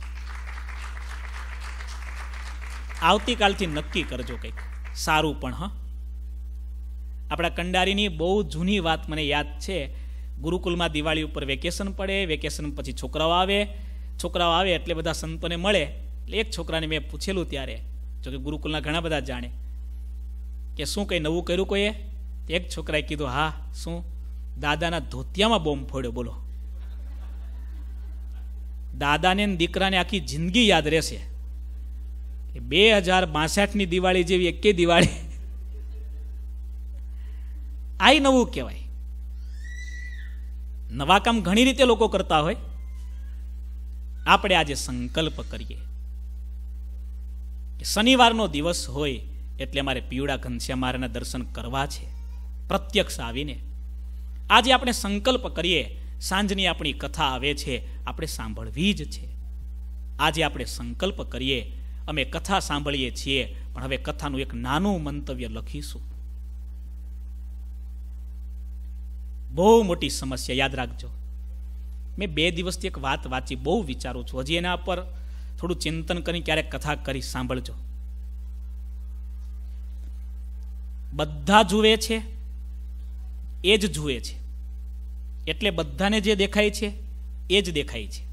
Speaker 1: આવતીકાલથી નક્કી કરજો કંઈક સારું પણ. હા, આપણા કંડારીની બહુ જૂની વાત મને યાદ છે. ગુરુકુલમાં દિવાળી ઉપર વેકેશન પડે, વેકેશન પછી છોકરાઓ આવે, છોકરાઓ આવે એટલે બધા સંતોને મળે. એટલે એક છોકરાને મેં પૂછેલું ત્યારે, જોકે ગુરુકુલના ઘણા બધા જાણે, કે શું કંઈ નવું કર્યું કોઈએ? એક છોકરાએ કીધું, હા શું, દાદાના ધોતિયામાં બોમ્બ ફોડ્યો. બોલો, દાદાને દીકરાને આખી જિંદગી યાદ રહેશે કે બે હજાર બાસઠની દિવાળી જેવી એકે દિવાળી. આ નવું કહેવાય. નવા કામ ઘણી રીતે લોકો કરતા હોય. આપણે આજે સંકલ્પ કરીએ કે શનિવારનો દિવસ હોય એટલે મારે પીવડા ઘનશ્યામ મહારાજના દર્શન કરવા છે, પ્રત્યક્ષ આવીને. આજે આપણે સંકલ્પ કરીએ, સાંજની આપણી કથા આવે છે, આપણે સાંભળવી જ છે. આજે આપણે સંકલ્પ કરીએ, અમે કથા સાંભળીએ છીએ, પણ હવે કથાનું એક નાનું મંતવ્ય લખીશું. બહુ મોટી સમસ્યા, યાદ રાખજો. મેં બે દિવસથી એક વાત વાંચી, બહુ વિચારું છું, હજી એના પર થોડું ચિંતન કરી ક્યારેક કથા કરી, સાંભળજો. બધા જુએ છે એ જ જુએ છે, એટલે બધાને જે દેખાય છે એ જ દેખાય છે.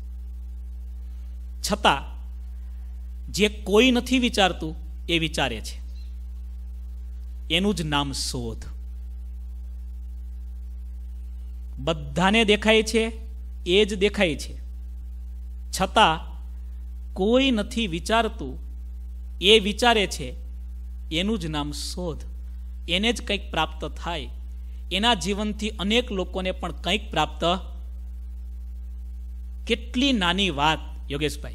Speaker 1: છતાં જે કોઈ નથી વિચારતું એ વિચારે છે. એનું જ નામ શોધ. બધાને દેખાય છે એ જ દેખાય છે, છતાં કોઈ નથી વિચારતું એ વિચારે છે. એનું જ નામ શોધ. એને જ કંઈક પ્રાપ્ત થાય. એના જીવનથી અનેક લોકોને પણ કંઈક પ્રાપ્ત. કેટલી નાની વાત યોગેશભાઈ.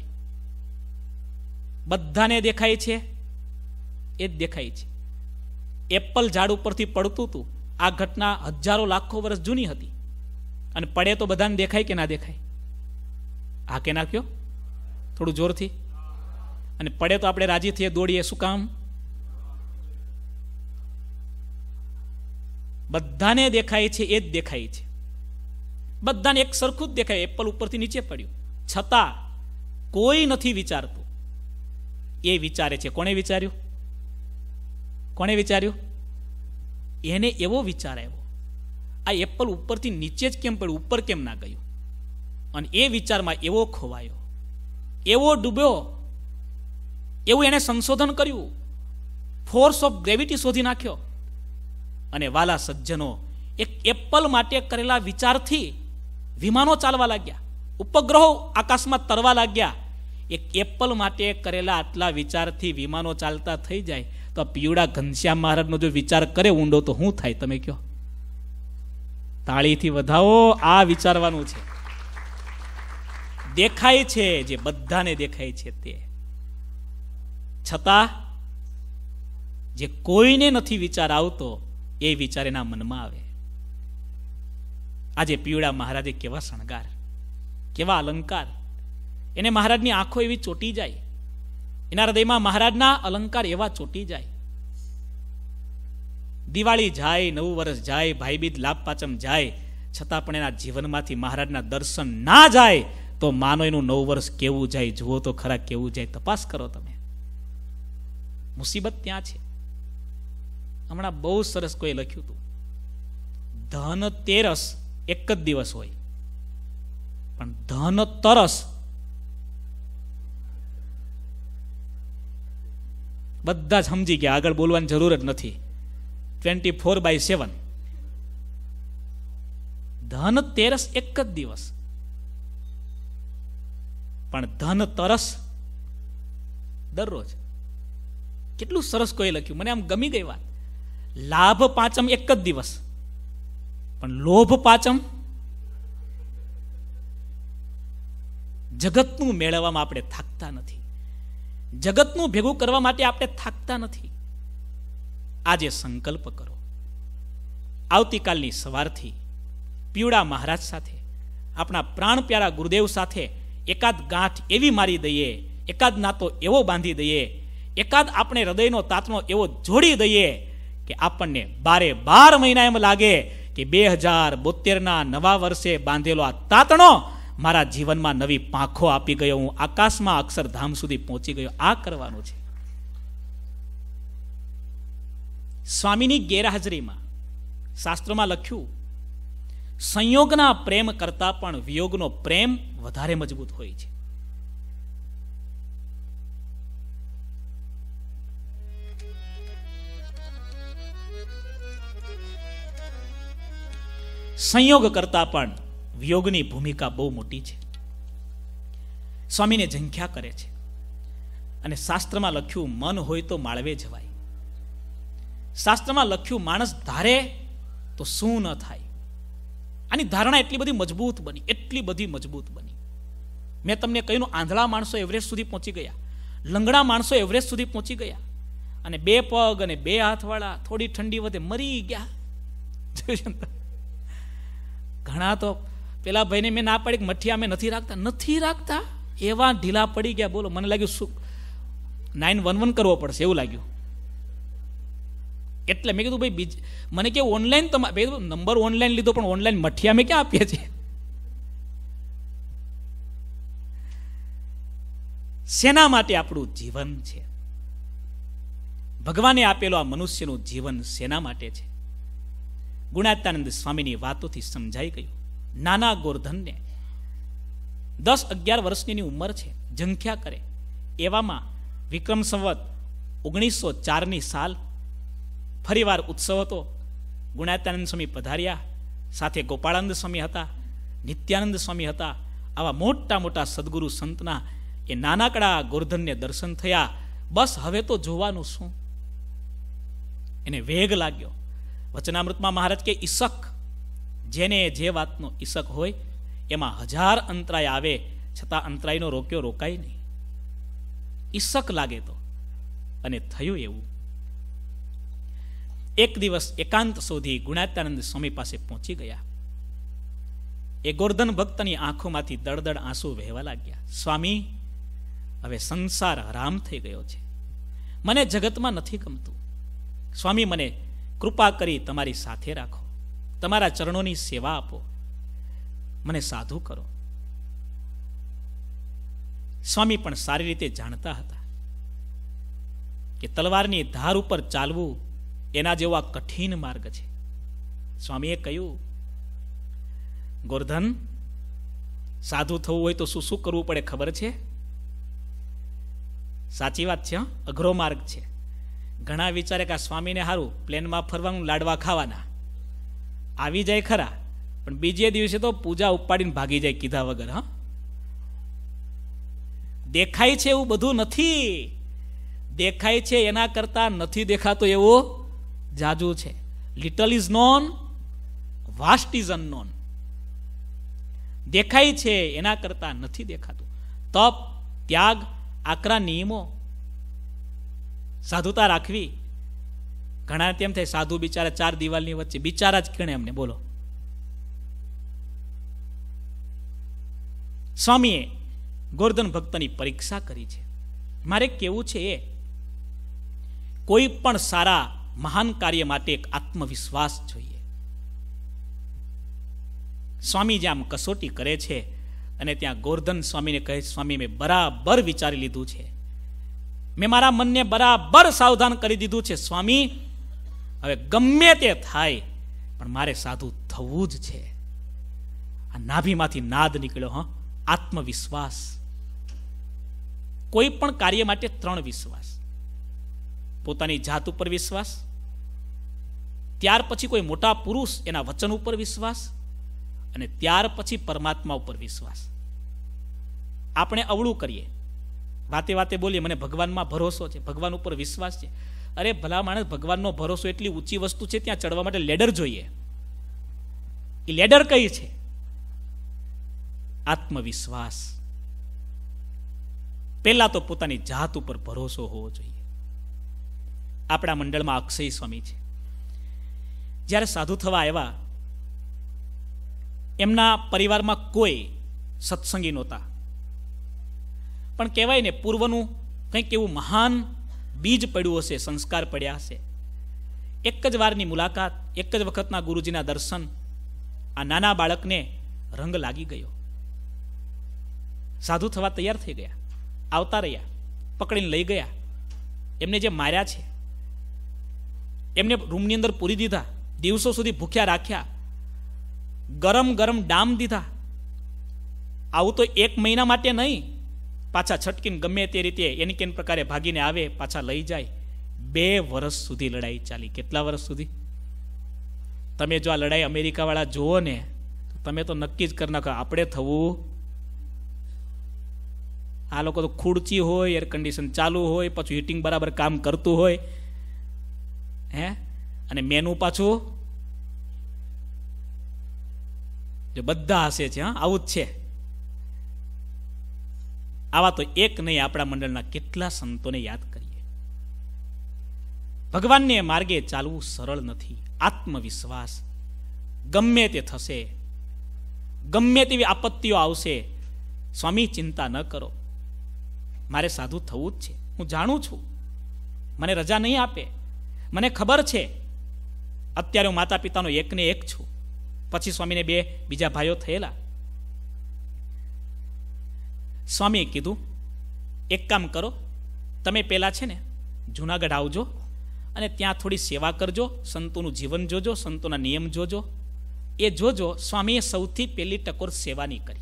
Speaker 1: બધાને દેખાય છે એ જ દેખાય છે. એપલ ઝાડ ઉપરથી પડતું હતું, આ ઘટના હજારો લાખો વર્ષ જૂની હતી, અને પડે તો બધાને દેખાય કે ના દેખાય? હા કે ના કયો થોડું જોરથી? અને પડે તો આપણે રાજી થઈએ, દોડીએ, શું કામ? બધાને દેખાય છે એ જ દેખાય છે. બધાને એક સરખું જ દેખાય, એપલ ઉપરથી નીચે પડ્યું, છતાં કોઈ નથી વિચારતું. એ વિચારે છે. કોણે વિચાર્યું? કોણે વિચાર્યું? એને એવો વિચાર આવ્યો, આ એપલ ઉપરથી નીચે જ કેમ પડ્યું, ઉપર કેમ ના ગયું? અને એ વિચારમાં એવો ખોવાયો, એવો ડૂબ્યો, એવું એને સંશોધન કર્યું, ફોર્સ ઓફ ગ્રેવિટી શોધી નાખ્યો. અને વાલા સજ્જનો, એક એપલ માટે કરેલા વિચારથી વિમાનો ચાલવા લાગ્યા, ઉપગ્રહો આકાશમાં તરવા લાગ્યા. એક એપલ માટે કરેલા આટલા વિચારથી વિમાનો ચાલતા થઈ જાય, તો પીવડા ઘનશ્યામ મહારાજનો જો વિચાર કરે ઊંડો તો શું થાય તમે કહો? તાળીથી વધાવો. આ વિચારવાનું છે. દેખાય છે જે બધાને દેખાય છે તે, છતાં જે કોઈને નથી વિચાર આવતો એ વિચાર એના મનમાં આવે. આજે પીવડા મહારાજે કેવા શણગાર, કેવા અલંકાર. એને મહારાજની આંખો એવી ચોટી જાય, એના હૃદયમાં મહારાજના અલંકાર એવા ચોટી જાય. દિવાળી જાય, નવું વર્ષ જાય, ભાઈબીજ લાભ પાંચમ જાય, છતાં પણ એના જીવનમાંથી મહારાજના દર્શન ના જાય તો માનો એનું નવું વર્ષ કેવું જાય. જુઓ તો ખરા કેવું જાય, તપાસ કરો તમે. મુસીબત ત્યાં છે. હમણાં બહુ સરસ કોઈ લખ્યું હતું, ધનતેરસ એક જ દિવસ હોય, પણ ધનતરસ બધા જ સમજી ગયા, આગળ બોલવાની જરૂર જ નથી. Twenty four by seven Dhanteras એક જ દિવસ, પણ ધનતરસ દરરોજ. કેટલું સરસ કોઈ લખ્યું, મને આમ ગમી ગઈ વાત. લાભ પાંચમ એક જ દિવસ, પણ લોભ પાંચમ જગતનું મેળવવામાં આપણે થાકતા નથી, જગતનું ભેગું કરવા માટે આપણે થાકતા નથી. આજે સંકલ્પ કરો, આવતીકાલની સવારથી પીવડા મહારાજ સાથે, આપણા પ્રાણ પ્યારા ગુરુદેવ સાથે એકાદ ગાંઠ એવી મારી દઈએ, એકાદ નાતો એવો બાંધી દઈએ, એકાદ આપણે હૃદયનો તાતણો એવો જોડી દઈએ કે આપણને બારે બાર મહિના એમ લાગે કે બે હજાર બોતેરના નવા વર્ષે બાંધેલો આ તાતણો મારા જીવનમાં નવી પાંખો આપી ગયો, હું આકાશમાં અક્ષરધામ સુધી પહોંચી ગયો. આ કરવાનું છે. સ્વામીની ગેરહાજરીમાં શાસ્ત્રમાં લખ્યું, સંયોગના પ્રેમ કરતા પણ વિયોગનો પ્રેમ વધારે મજબૂત હોય છે. સંયોગ કરતા પણ વિયોગની ભૂમિકા બહુ મોટી છે. સ્વામીને ઝંખ્યા કરે છે. અને શાસ્ત્રમાં લખ્યું, મન હોય તો માળવે જવાય. શાસ્ત્રમાં લખ્યું, માણસ ધારે તો શું ન થાય. આની ધારણા એટલી બધી મજબૂત બની, એટલી બધી મજબૂત બની. મેં તમને કહ્યું, આંધળા માણસો એવરેસ્ટ સુધી પહોંચી ગયા, લંગડા માણસો એવરેસ્ટ સુધી પહોંચી ગયા, અને બે પગ અને બે હાથવાળા થોડી ઠંડી વધે મરી ગયા. ઘણા તો પેલા ભાઈને મેં ના પાડી, મઠિયા મેં નથી રાખતા, નથી રાખતા, એવા ઢીલા પડી ગયા. બોલો, મને લાગ્યું શું નાઇન વન વન કરવો પડશે એવું લાગ્યું. એટલે મેં કીધું, ભાઈ બીજ મને કે ઓનલાઈન તમારે નંબર ઓનલાઈન લીધો, પણ ઓનલાઈન મઠિયા મેં ક્યાં આપીએ છીએ? શેના માટે આપણું જીવન છે? ભગવાને આપેલો આ મનુષ્યનું જીવન શેના માટે છે? ગુણાત્યાનંદ સ્વામીની વાતોથી સમજાઈ ગયું. નાના ગોરધનને દસ અગિયાર વર્ષની ઉંમર છે, ઝંખ્યા કરે. એવામાં વિક્રમ સંવત ઓગણીસો ચારની સાલ ફરીવાર ઉત્સવ હતો. ગુણાત્યાનંદ સ્વામી પધાર્યા, સાથે ગોપાળાનંદ સ્વામી હતા, નિત્યાનંદ સ્વામી હતા. આવા મોટા મોટા સદગુરુ સંતના એ નાનકડા ગોરધનને દર્શન થયા. બસ હવે તો જોવાનું શું? એને વેગ લાગ્યો. વચનામૃતમાં મહારાજ કે, ઈશક, જેને જે વાતનો ઈશક હોય એમાં હજાર અંતરાય આવે છતાં અંતરાયનો રોક્યો રોકાય નહીં. ઈશક લાગે તો. અને થયું એવું. એક દિવસ એકાંત શોધી ગુણાત્યાનંદ સ્વામી પાસે પહોંચી ગયા. એ ગોરધન ભક્તની આંખોમાંથી દળદળ આંસુ વહેવા લાગ્યા. સ્વામી, હવે સંસાર હરામ થઈ ગયો છે, મને જગતમાં નથી ગમતું. સ્વામી, મને કૃપા કરી તમારી સાથે રાખો, તમારા ચરણોની સેવા આપો, મને સાધુ કરો. સ્વામી પણ સારી રીતે જાણતા હતા કે તલવારની ધાર ઉપર ચાલવું એના જેવા કઠિન માર્ગ છે. સ્વામીએ કહ્યું, ગોરધન, સાધુ થવું હોય તો શું શું કરવું પડે ખબર છે? સાચી વાત છે, અઘરો માર્ગ છે. ઘણા વિચારે કે આ સ્વામીને સારું પ્લેનમાં ફરવાનું, લાડવા ખાવાના, આવી જાય ખરા, પણ બીજે દિવસે તો પૂજા ઉપાડીને ભાગી જાય કીધા વગર. હા, દેખાય છે એવું બધું નથી. દેખાય છે એના કરતા નથી દેખાતો એવો જાજુ છે. Little is known, vast is unknown. દેખાય છે એના કરતા નથી દેખાતું. તપ, ત્યાગ, આકરા નિયમો, સાધુતા રાખવી. ઘણા તેમ થાય સાધુ બિચારા ચાર દિવાલની વચ્ચે, બિચારા જ ગણે એમને. બોલો, સ્વામીએ ગોરધન ભક્તની પરીક્ષા કરી છે. મારે કેવું છે એ, કોઈ પણ સારા મહાન કાર્ય માટે એક આત્મવિશ્વાસ જોઈએ. સ્વામી જ્યાં કસોટી કરે છે અને ત્યાં ગોરધન સ્વામીને કહે, સ્વામી, મેં બરાબર વિચારી લીધું છે, મેં મારા મનને બરાબર સાવધાન કરી દીધું છે. સ્વામી, હવે ગમે તે થાય પણ મારે સાધુ થવું જ છે. આ નાભીમાંથી નાદ નીકળ્યો. હા, આત્મવિશ્વાસ. કોઈ પણ કાર્ય માટે ત્રણ વિશ્વાસ: પોતાની જાત ઉપર વિશ્વાસ, ત્યાર પછી કોઈ મોટા પુરુષ એના વચન ઉપર વિશ્વાસ, અને ત્યાર પછી પરમાત્મા ઉપર વિશ્વાસ. આપણે અવળું કરીએ, વાતે વાતે બોલીએ મને ભગવાનમાં ભરોસો છે, ભગવાન ઉપર વિશ્વાસ છે. અરે ભલા માણસ, ભગવાનનો ભરોસો એટલી ઊંચી વસ્તુ છે, ત્યાં ચડવા માટે લેડર જોઈએ. એ લેડર કઈ છે? આત્મવિશ્વાસ. પહેલા તો પોતાની જાત ઉપર ભરોસો હોવો જોઈએ. આપણા મંડળમાં અક્ષય સ્વામી છે. જ્યારે સાધુ થવા આવ્યા, એમના પરિવારમાં કોઈ સત્સંગી નહોતા, પણ કહેવાય ને પૂર્વનું કંઈક એવું મહાન બીજ પડ્યું હશે, સંસ્કાર પડ્યા હશે. એક જ વારની મુલાકાત, એક જ વખતના ગુરુજીના દર્શન, આ નાના બાળકને રંગ લાગી ગયો. સાધુ થવા તૈયાર થઈ ગયા, આવતા રહ્યા, પકડીને લઈ ગયા. એમને જે માર્યા છે, એમને રૂમની અંદર પૂરી દીધા, દિવસો સુધી ભૂખ્યા રાખ્યા, ગરમ ગરમ ડામ દીધા. આવું તો એક મહિના માટે નહીં, પાછા છટકીને ગમે તે રીતે એની કેન પ્રકારે ભાગીને આવે, પાછા લઈ જાય. બે વર્ષ સુધી લડાઈ ચાલી. કેટલા વર્ષ સુધી? તમે જો આ લડાઈ અમેરિકાવાળા જુઓ ને, તો તમે તો નક્કી જ કરી નાખો આપણે થવું. આ લોકો તો ખુરચી હોય, એર કન્ડિશન ચાલુ હોય, પાછું હીટિંગ બરાબર કામ કરતું હોય, હે, અને મેનુ પાછું જો બધા હશે છે. હા, આવું જ છે. આવા તો એક નહીં, આપણા મંડળના કેટલા સંતોને યાદ કરીએ. ભગવાનને માર્ગે ચાલવું સરળ નથી. આત્મવિશ્વાસ. ગમે તે થશે, ગમે તેવી આપત્તિઓ આવશે, સ્વામી ચિંતા ન કરો, મારે સાધુ થવું જ છે. હું જાણું છું, મને રજા નહીં આપે, મને ખબર છે. અત્યારે હું માતા પિતાનો એકને એક છું, પછી સ્વામીને બે બીજા ભાઈઓ થયેલા. સ્વામીએ કીધું, એક કામ કરો, તમે પહેલાં છે ને જુનાગઢ આવજો અને ત્યાં થોડી સેવા કરજો, સંતોનું જીવન જોજો, સંતોના નિયમ જોજો. એ જોજો. સ્વામીએ સૌથી પહેલી ટકોર સેવાની કરી.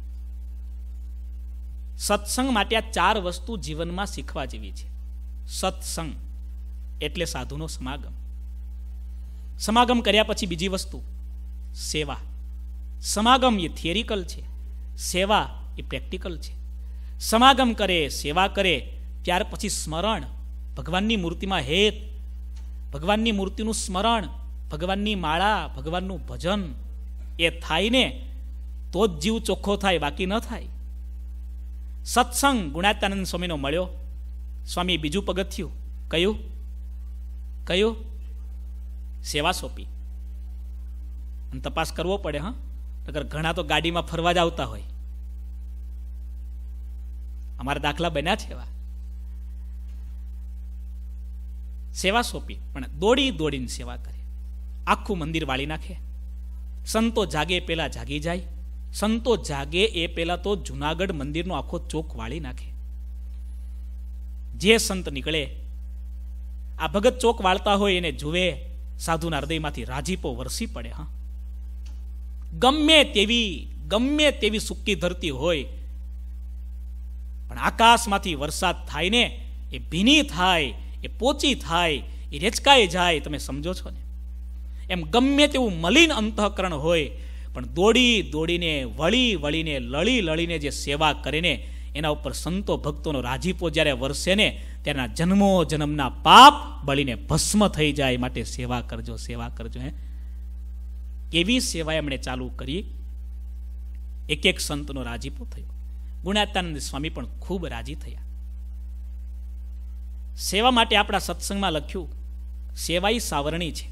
Speaker 1: સત્સંગ માટે આ ચાર વસ્તુ જીવનમાં શીખવા જેવી છે. સત્સંગ એટલે સાધુનો સમાગમ. સમાગમ કર્યા પછી બીજી વસ્તુ સેવા. સમાગમ એ થિયરિકલ છે, સેવા એ પ્રેક્ટિકલ છે. સમાગમ કરે, સેવા કરે, ત્યાર પછી સ્મરણ, ભગવાનની મૂર્તિમાં હેત, ભગવાનની મૂર્તિનું સ્મરણ, ભગવાનની માળા, ભગવાનનું ભજન એ થાય ને તો જ જીવ ચોખ્ખો થાય, બાકી ન થાય. સત્સંગ ગુણાત્યાનંદ સ્વામીનો મળ્યો. સ્વામી બીજું પગથિયું કયું? કયું? સેવા સોંપી. અને તપાસ કરવો પડે. હા, નકર ઘણા તો ગાડીમાં ફરવા જ આવતા હોય. અમારા દાખલા બન્યા છે એવા. સેવા સોંપી, પણ દોડી દોડીને સેવા કરે. આખું મંદિર વાળી નાખે. સંતો જાગે પેલા જાગી જાય. સંતો જાગે એ પેલા તો જુનાગઢ મંદિરનો આખો ચોક વાળી નાખે. જે સંત નીકળે, આ ભગત ચોક વાળતા હોય એને જુએ, સાધુના હૃદયમાંથી રાજીપો વરસી પડે. હા, ગમે તેવી ગમે તેવી સૂકી ધરતી હોય, પણ આકાશમાંથી વરસાદ થાય ને એ ભીની થાય, એ પોચી થાય, એ રેચકાઈ જાય. તમે સમજો છો ને? એમ ગમે તેવું મલિન અંતઃકરણ હોય, પણ દોડી દોડીને, વળી વળીને, લળી લળીને જે સેવા કરે ને એના ઉપર સંતો ભક્તોનો રાજીપો જ્યારે વરસે ને ત્યારના જન્મો જન્મના પાપ બળીને ભસ્મ થઈ જાય. માટે સેવા કરજો, સેવા કરજો. હે, કેવી સેવા એમણે ચાલુ કરી. એક એક સંતનો રાજીપો થયો. ગુણાત્યાનંદ સ્વામી પણ ખૂબ રાજી થયા. સેવા માટે આપણા સત્સંગમાં લખ્યું, સેવાઈ સાવરણી છે.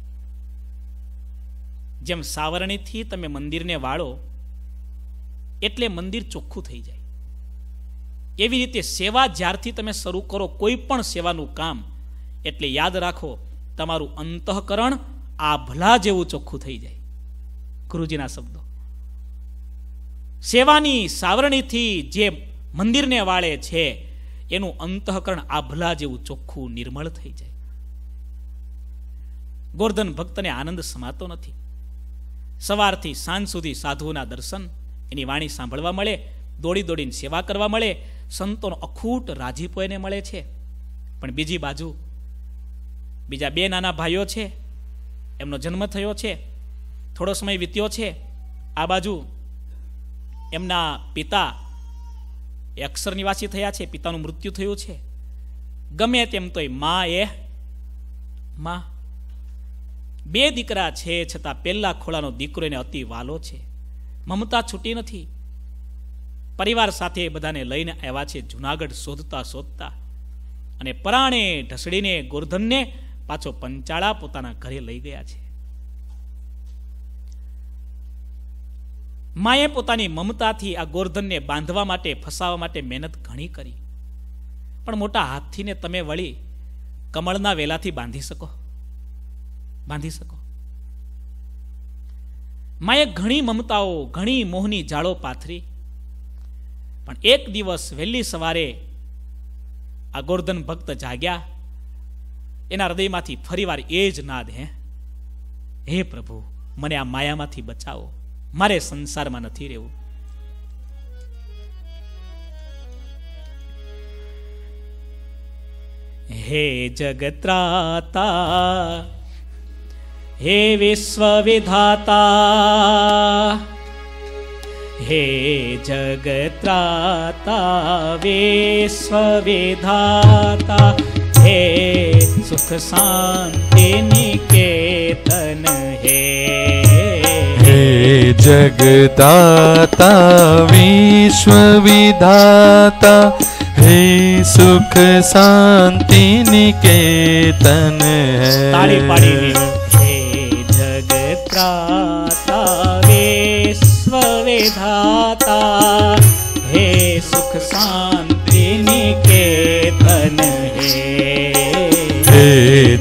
Speaker 1: જેમ સાવરણીથી તમે મંદિરને વાળો એટલે મંદિર ચોખ્ખું થઈ જાય, એવી રીતે સેવા જ્યારથી તમે શરૂ કરો કોઈ પણ સેવાનું કામ, એટલે યાદ રાખો તમારું અંતઃકરણ આ ભલા જેવું ચોખ્ખું થઈ જાય. ગુરુજીના શબ્દો. સેવાની સાવરણીથી જે મંદિરને વાળે છે એનું અંતઃકરણ આ ભલા જેવું ચોખ્ખું નિર્મળ થઈ જાય. ગોરધન ભક્તને આનંદ સમાતો નથી. સવારથી સાંજ સુધી સાધુના દર્શન, એની વાણી સાંભળવા મળે, દોડી દોડીને સેવા કરવા મળે, સંતોનો અખૂટ રાજીપો એને મળે છે. પણ બીજી બાજુ બીજા બે નાના ભાઈઓ છે, એમનો જન્મ થયો છે, થોડો સમય વીત્યો છે. આ બાજુ એમના પિતા એ અક્ષર નિવાસી થયા છે, પિતાનું મૃત્યુ થયું છે. ગમે તેમ તોય મા એ મા. બે દીકરા છે છતાં પહેલા ખોળાનો દીકરો એને અતિ વાલો છે. મમતા છૂટી નથી. પરિવાર સાથે બધાને લઈને આવ્યા છે જુનાગઢ શોધતા શોધતા, અને પરાણે ઢસડીને ગોરધનને પાછો પંચાળા પોતાના ઘરે લઈ ગયા છે. માએ પોતાની મમતાથી આ ગોરધનને બાંધવા માટે, ફસાવવા માટે મહેનત ઘણી કરી, પણ મોટા હાથથીને તમે વળી કમળના વેલાથી બાંધી શકો? બાંધી શકો? માએ ઘણી મમતાઓ, ઘણી મોહની જાળો પાથરી, પણ એક દિવસ વહેલી સવારે આ ગોરધન ભક્ત જાગ્યા. એના હૃદયમાંથી ફરીવાર એ જ નાદ, હે હે પ્રભુ, મને આ માયામાંથી બચાવો, મારે સંસારમાં નથી રહેવું. હે જગત્રાતા, હે વિશ્વ વિધાતા, હે જગત્રાતા વિશ્વ વિધાતા, હે સુખ શાંતિ નિકેતન, હે
Speaker 2: હે જગદાતા વિશ્વ વિધાતા, હે સુખ શાંતિ નિકેતન,
Speaker 1: તાળી પાડીને હે જગત્રાતા વિશ્વ વિધાતા, હે સુખ શાંતિ નિકેતન,
Speaker 2: હે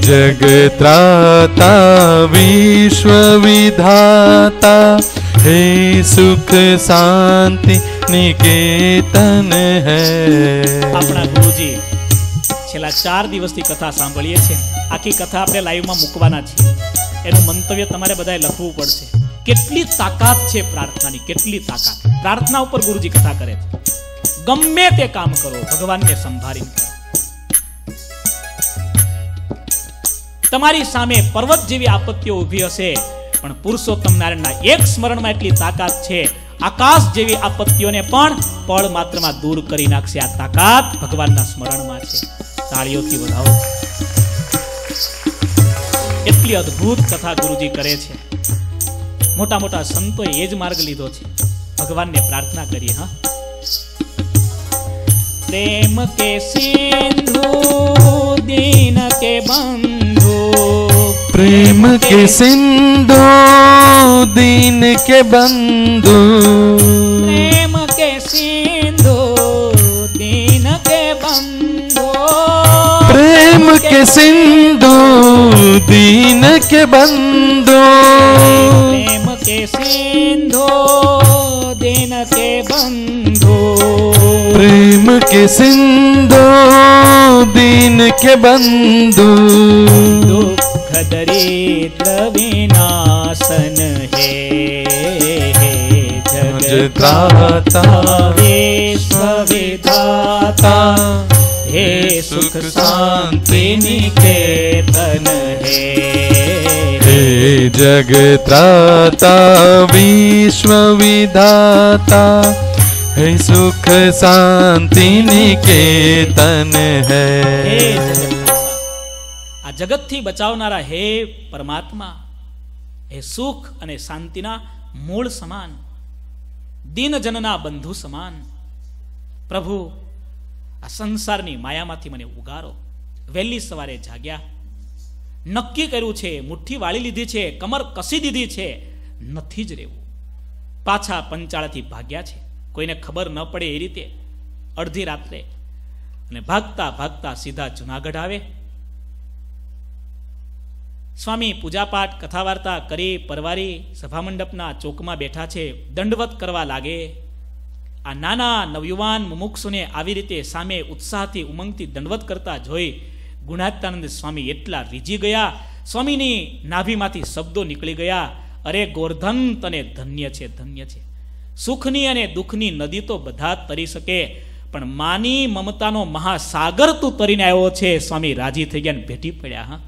Speaker 2: જગત્રાતા વિશ્વ વિધાતા, હે સુખ શાંતિ નિકેતન હૈ.
Speaker 1: આપણા ગુરુજી છેલ્લા ચાર દિવસથી કથા સાંભળીએ છીએ. આખી કથા આપણે લાઈવમાં મૂકવાના છીએ. એનું મંતવ્ય તમારે બધાએ લખવું પડશે. કેટલી તાકાત છે પ્રાર્થનાની, કેટલી તાકાત! પ્રાર્થના ઉપર ગુરુજી કથા કરે છે. ગમે તે કામ કરો, ભગવાનને સંભાળીને કરો. તમારી સામે પર્વત જેવી આપત્તિઓ ઊભી હશે, પણ પુરુષોત્તમ નારાયણના એક સ્મરણમાં એટલી તાકાત છે, આકાશ જેવી આપત્તિઓને પણ પળ માત્રમાં દૂર કરી નાખશે. આ તાકાત ભગવાનના સ્મરણમાં છે. તાળીઓથી વધાવો. એટલી અદ્ભુત કથા ગુરુજી કરે છે. મોટા મોટા સંતોએ એ જ માર્ગ લીધો છે. ભગવાનને પ્રાર્થના કરીએ. હા, પ્રેમ કે સિંધુ દીન કે બંધુ,
Speaker 2: प्रेम के सिंधु दीन के बंधु,
Speaker 1: प्रेम के सिंधु दीन के बंधु,
Speaker 2: प्रेम के सिंधु दीन के बंधु,
Speaker 1: प्रेम के सिंधु दीन के बंधु,
Speaker 2: प्रेम के सिंधु दीन के बंधु,
Speaker 1: दुख दरिद्र विनाशन है, जगत्राता विश्व विधाता, हे सुख शांति निकेतन है,
Speaker 2: हे जगत्राता विश्व विधाता, हे सुख शांति निकेतन है.
Speaker 1: આ જગતથી બચાવનારા હે પરમાત્મા, હે સુખ અને શાંતિના મૂળ સમાન, દીનજનના બંધુ સમાન, પ્રભુ આ સંસારની માયામાંથી મને ઉગારો. વહેલી સવારે જાગ્યા, નક્કી કર્યું છે, મુઠ્ઠી વાળી લીધી છે, કમર કસી દીધી છે, નથી જ રહેવું. પાછા પંચાળાથી ભાગ્યા છે, કોઈને ખબર ન પડે એ રીતે અડધી રાત્રે, અને ભાગતા ભાગતા સીધા જુનાગઢ આવે. સ્વામી પૂજાપાઠ કથા વાર્તા કરી પરવારી સભામંડપના ચોકમાં બેઠા છે, દંડવત કરવા લાગે. આ નાના નવયુવાન મુમુક્ષુને આવી રીતે સામે ઉત્સાહથી ઉમંગથી દંડવત કરતા જોઈ ગુણાતીતાનંદ સ્વામી એટલા રીઝી ગયા. સ્વામીની નાભીમાંથી શબ્દો નીકળી ગયા, અરે ગોરધન તને ધન્ય છે, ધન્ય છે. સુખની અને દુઃખની નદી તો બધા તરી શકે, પણ માની મમતાનો મહાસાગર તું તરીને આવ્યો છે. સ્વામી રાજી થઈ ગયા ને ભેટી પડ્યા. હા,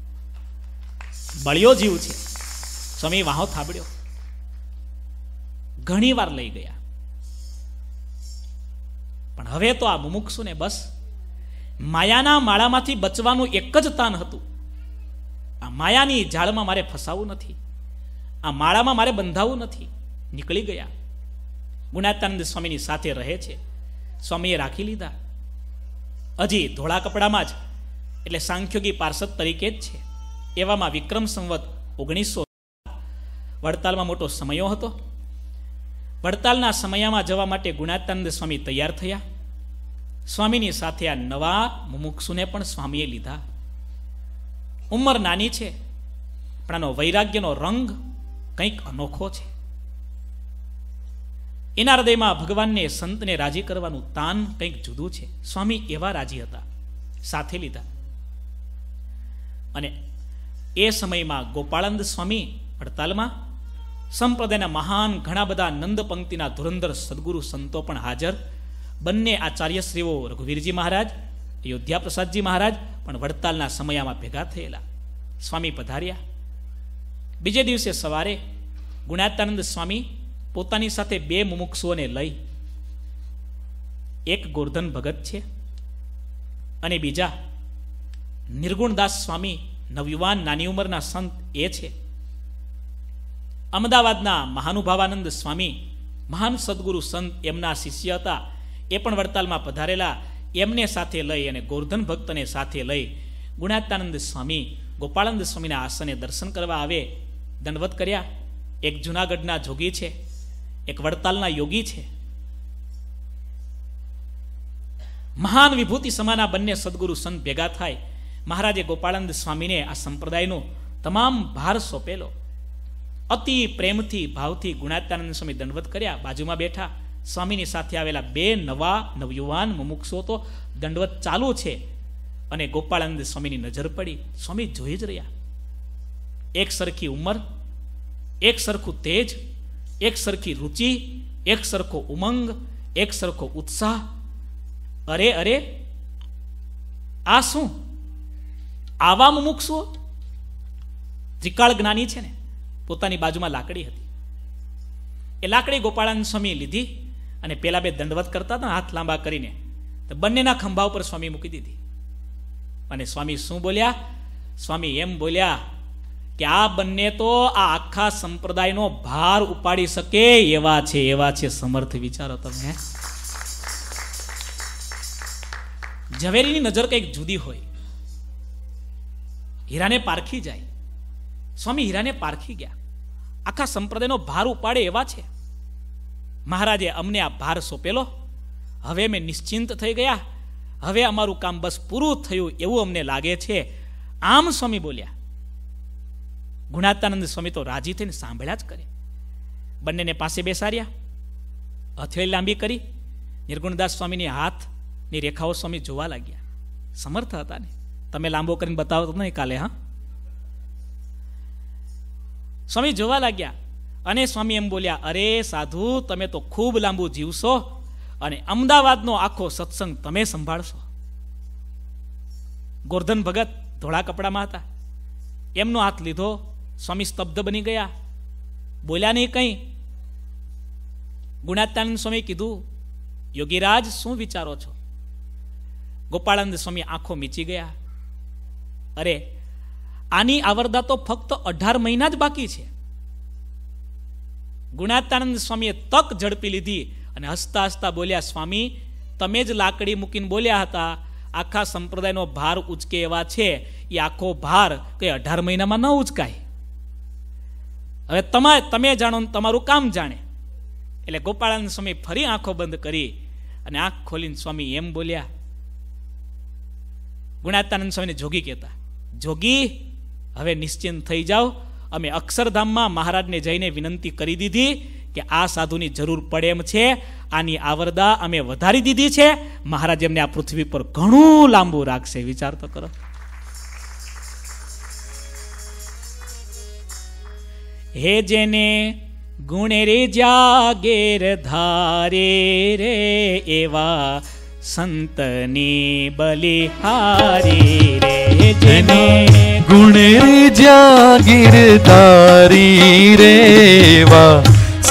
Speaker 1: બળ્યો જીવ છે. સ્વામી વાહો થાબડ્યો, ઘણી વાર લઈ ગયા, પણ હવે તો આ મુમુક્ષુને બસ માયાના માળામાંથી બચવાનું એક જ તાન હતું. આ માયાની જાળમાં મારે ફસાવું નથી, આ માળામાં મારે બંધાવું નથી. નીકળી ગયા. ગુણાતીતાનંદ સ્વામીની સાથે રહે છે. સ્વામીએ રાખી લીધા. હજી ધોળા કપડામાં જ, એટલે સાંખ્યોગી પાર્ષદ તરીકે જ છે. એવામાં વિક્રમ સંવત ઓગણીસો વડતાલમાં મોટો સમયો હતો. વડતાલના સમયમાં જવા માટે ગુણાતીતાનંદ સ્વામી તૈયાર થયા. સ્વામીની સાથે આ નવા મુમુક્ષુને પણ સ્વામીએ લીધા. ઉંમર નાની છે, પણ આનો વૈરાગ્યનો રંગ કંઈક અનોખો છે. એના હૃદયમાં ભગવાનને સંતને રાજી કરવાનું તાન કંઈક જુદું છે. સ્વામી એવા રાજી હતા, સાથે લીધા. અને એ સમયમાં ગોપાળાનંદ સ્વામી વડતાલમાં, સંપ્રદાયના મહાન ઘણા બધા નંદ પંક્તિના ધુરંધર સદગુરુ સંતો પણ હાજર. બંને આચાર્યશ્રીઓ રઘુવીરજી મહારાજ, અયોધ્યા પ્રસાદજી મહારાજ પણ વડતાલના સમયમાં ભેગા થયેલા. સ્વામી પધાર્યા. બીજે દિવસે સવારે ગુણાતીતાનંદ સ્વામી પોતાની સાથે બે મુમુક્ષુઓને લઈ, એક ગોરધન ભગત છે અને બીજા નિર્ગુણદાસ સ્વામી, નવયુવાન નાની ઉંમરના સંત એ છે. અમદાવાદના મહાનુભાવાનંદ સ્વામી, મહાન સદગુરુ સંત, એમના શિષ્ય હતા. એ પણ વડતાલમાં પધારેલા. એમને સાથે લઈ અને ગોરધન ભક્તને સાથે લઈ ગુણાતીતાનંદ સ્વામી ગોપાળાનંદ સ્વામીના આસને દર્શન કરવા આવે. દંડવત કર્યા. એક જુનાગઢના જોગી છે, એક વડતાલના યોગી છે. મહાન વિભૂતિ સમાના બંને સદગુરુ સંત ભેગા થાય. મહારાજે ગોપાળાનંદ સ્વામીને આ સંપ્રદાયનો તમામ ભાર સોંપેલો. અતિ પ્રેમથી ભાવથી ગુણાતીતાનંદ સ્વામી દંડવત કર્યા. બાજુમાં બેઠા. સ્વામીની સાથે આવેલા બે નવા નવયુવાન મુમુક્ષુઓ તો દંડવત ચાલુ છે અને ગોપાળાનંદ સ્વામીની નજર પડી. સ્વામી જોઈ જ રહ્યા. એક સરખી ઉંમર, એક સરખું તેજ, એક સરખી રુચિ, એક સરખો ઉમંગ, એક સરખો ઉત્સાહ. અરે અરે, આ શું? આવા મુમુક્ષુઓ? ત્રિકાળ જ્ઞાની છે ને. પોતાની બાજુમાં લાકડી હતી. એ લાકડી ગોપાળાનંદ સ્વામી લીધી અને પેલા બે દંડવત કરતા હતા હાથ લાંબા કરીને, તો બંનેના ખંભા ઉપર સ્વામી મૂકી દીધી. અને સ્વામી શું બોલ્યા? સ્વામી એમ બોલ્યા કે આ બંને તો આ આખા સંપ્રદાયનો ભાર ઉપાડી શકે એવા છે, એવા છે સમર્થ. વિચારો તમે. ઝવેરીની નજર કંઈક જુદી હોય, હીરાને પારખી જાય. સ્વામી હીરાને પારખી ગયા. આખા સંપ્રદાયનો ભાર ઉપાડે એવા છે. મહારાજે અમને આ ભાર સોંપેલો. હવે અમે નિશ્ચિંત થઈ ગયા. હવે અમારું કામ બસ પૂરું થયું એવું અમને લાગે છે. આમ સ્વામી બોલ્યા. ગુણાતીતાનંદ સ્વામી તો રાજી થઈને સાંભળ્યા જ કરે. બંનેને પાસે બેસાડ્યા, હથેળી લાંબી કરી. નિર્ગુણદાસ સ્વામીની હાથની રેખાઓ સ્વામી જોવા લાગ્યા. સમર્થ હતા ને. તમે લાંબો કરીને બતાવો તો નહીં કાલે. હા, સ્વામી જોવા લાગ્યા અને સ્વામી એમ બોલ્યા, અરે સાધુ, તમે તો ખૂબ લાંબુ જીવશો અને અમદાવાદનો આખો સત્સંગ તમે સંભાળશો. ગોરધન ભગત ધોળા કપડામાં હતા. એમનો હાથ લીધો. સ્વામી સ્તબ્ધ બની ગયા, બોલ્યા નહીં કંઈ. ગુણાતીતાનંદ સ્વામી કીધું, યોગીરાજ શું વિચારો છો? ગોપાળાનંદ સ્વામી આંખો મીચી ગયા. અરે, આની આવરદા તો ફક્ત અઢાર મહિના જ બાકી છે. ગુણાતીતાનંદ સ્વામીએ તક ઝડપી લીધી અને હસતા હસતા બોલ્યા, સ્વામી તમે જ લાકડી મૂકીને બોલ્યા હતા આખા સંપ્રદાયનો ભાર ઉચકે એવા છે. એ આખો ભાર કઈ અઢાર મહિનામાં ન ઉચકાય. હવે તમે તમે જાણો ને તમારું કામ જાણે. એટલે ગોપાળાનંદ સ્વામી ફરી આંખો બંધ કરી અને આંખ ખોલીને સ્વામી એમ બોલ્યા. ગુણાતીતાનંદ સ્વામીને જોગી કહેતા, જોગી હવે નિશ્ચિંત થઈ જાઓ. અમે અક્ષરધામમાં મહારાજને જઈને વિનંતી કરી દીધી કે આ સાધુની જરૂર પડે એમ છે. આની આવરદા અમે વધારી દીધી છે. મહારાજ એમને આ પૃથ્વી પર ઘણું લાંબુ રાખશે. વિચાર તો કરો. હે જેને ગુણે રે જાગેર ધારે રે એવા સંતની બલિહારી રે. જેને
Speaker 2: ગુણે જાગીર તારી રેવા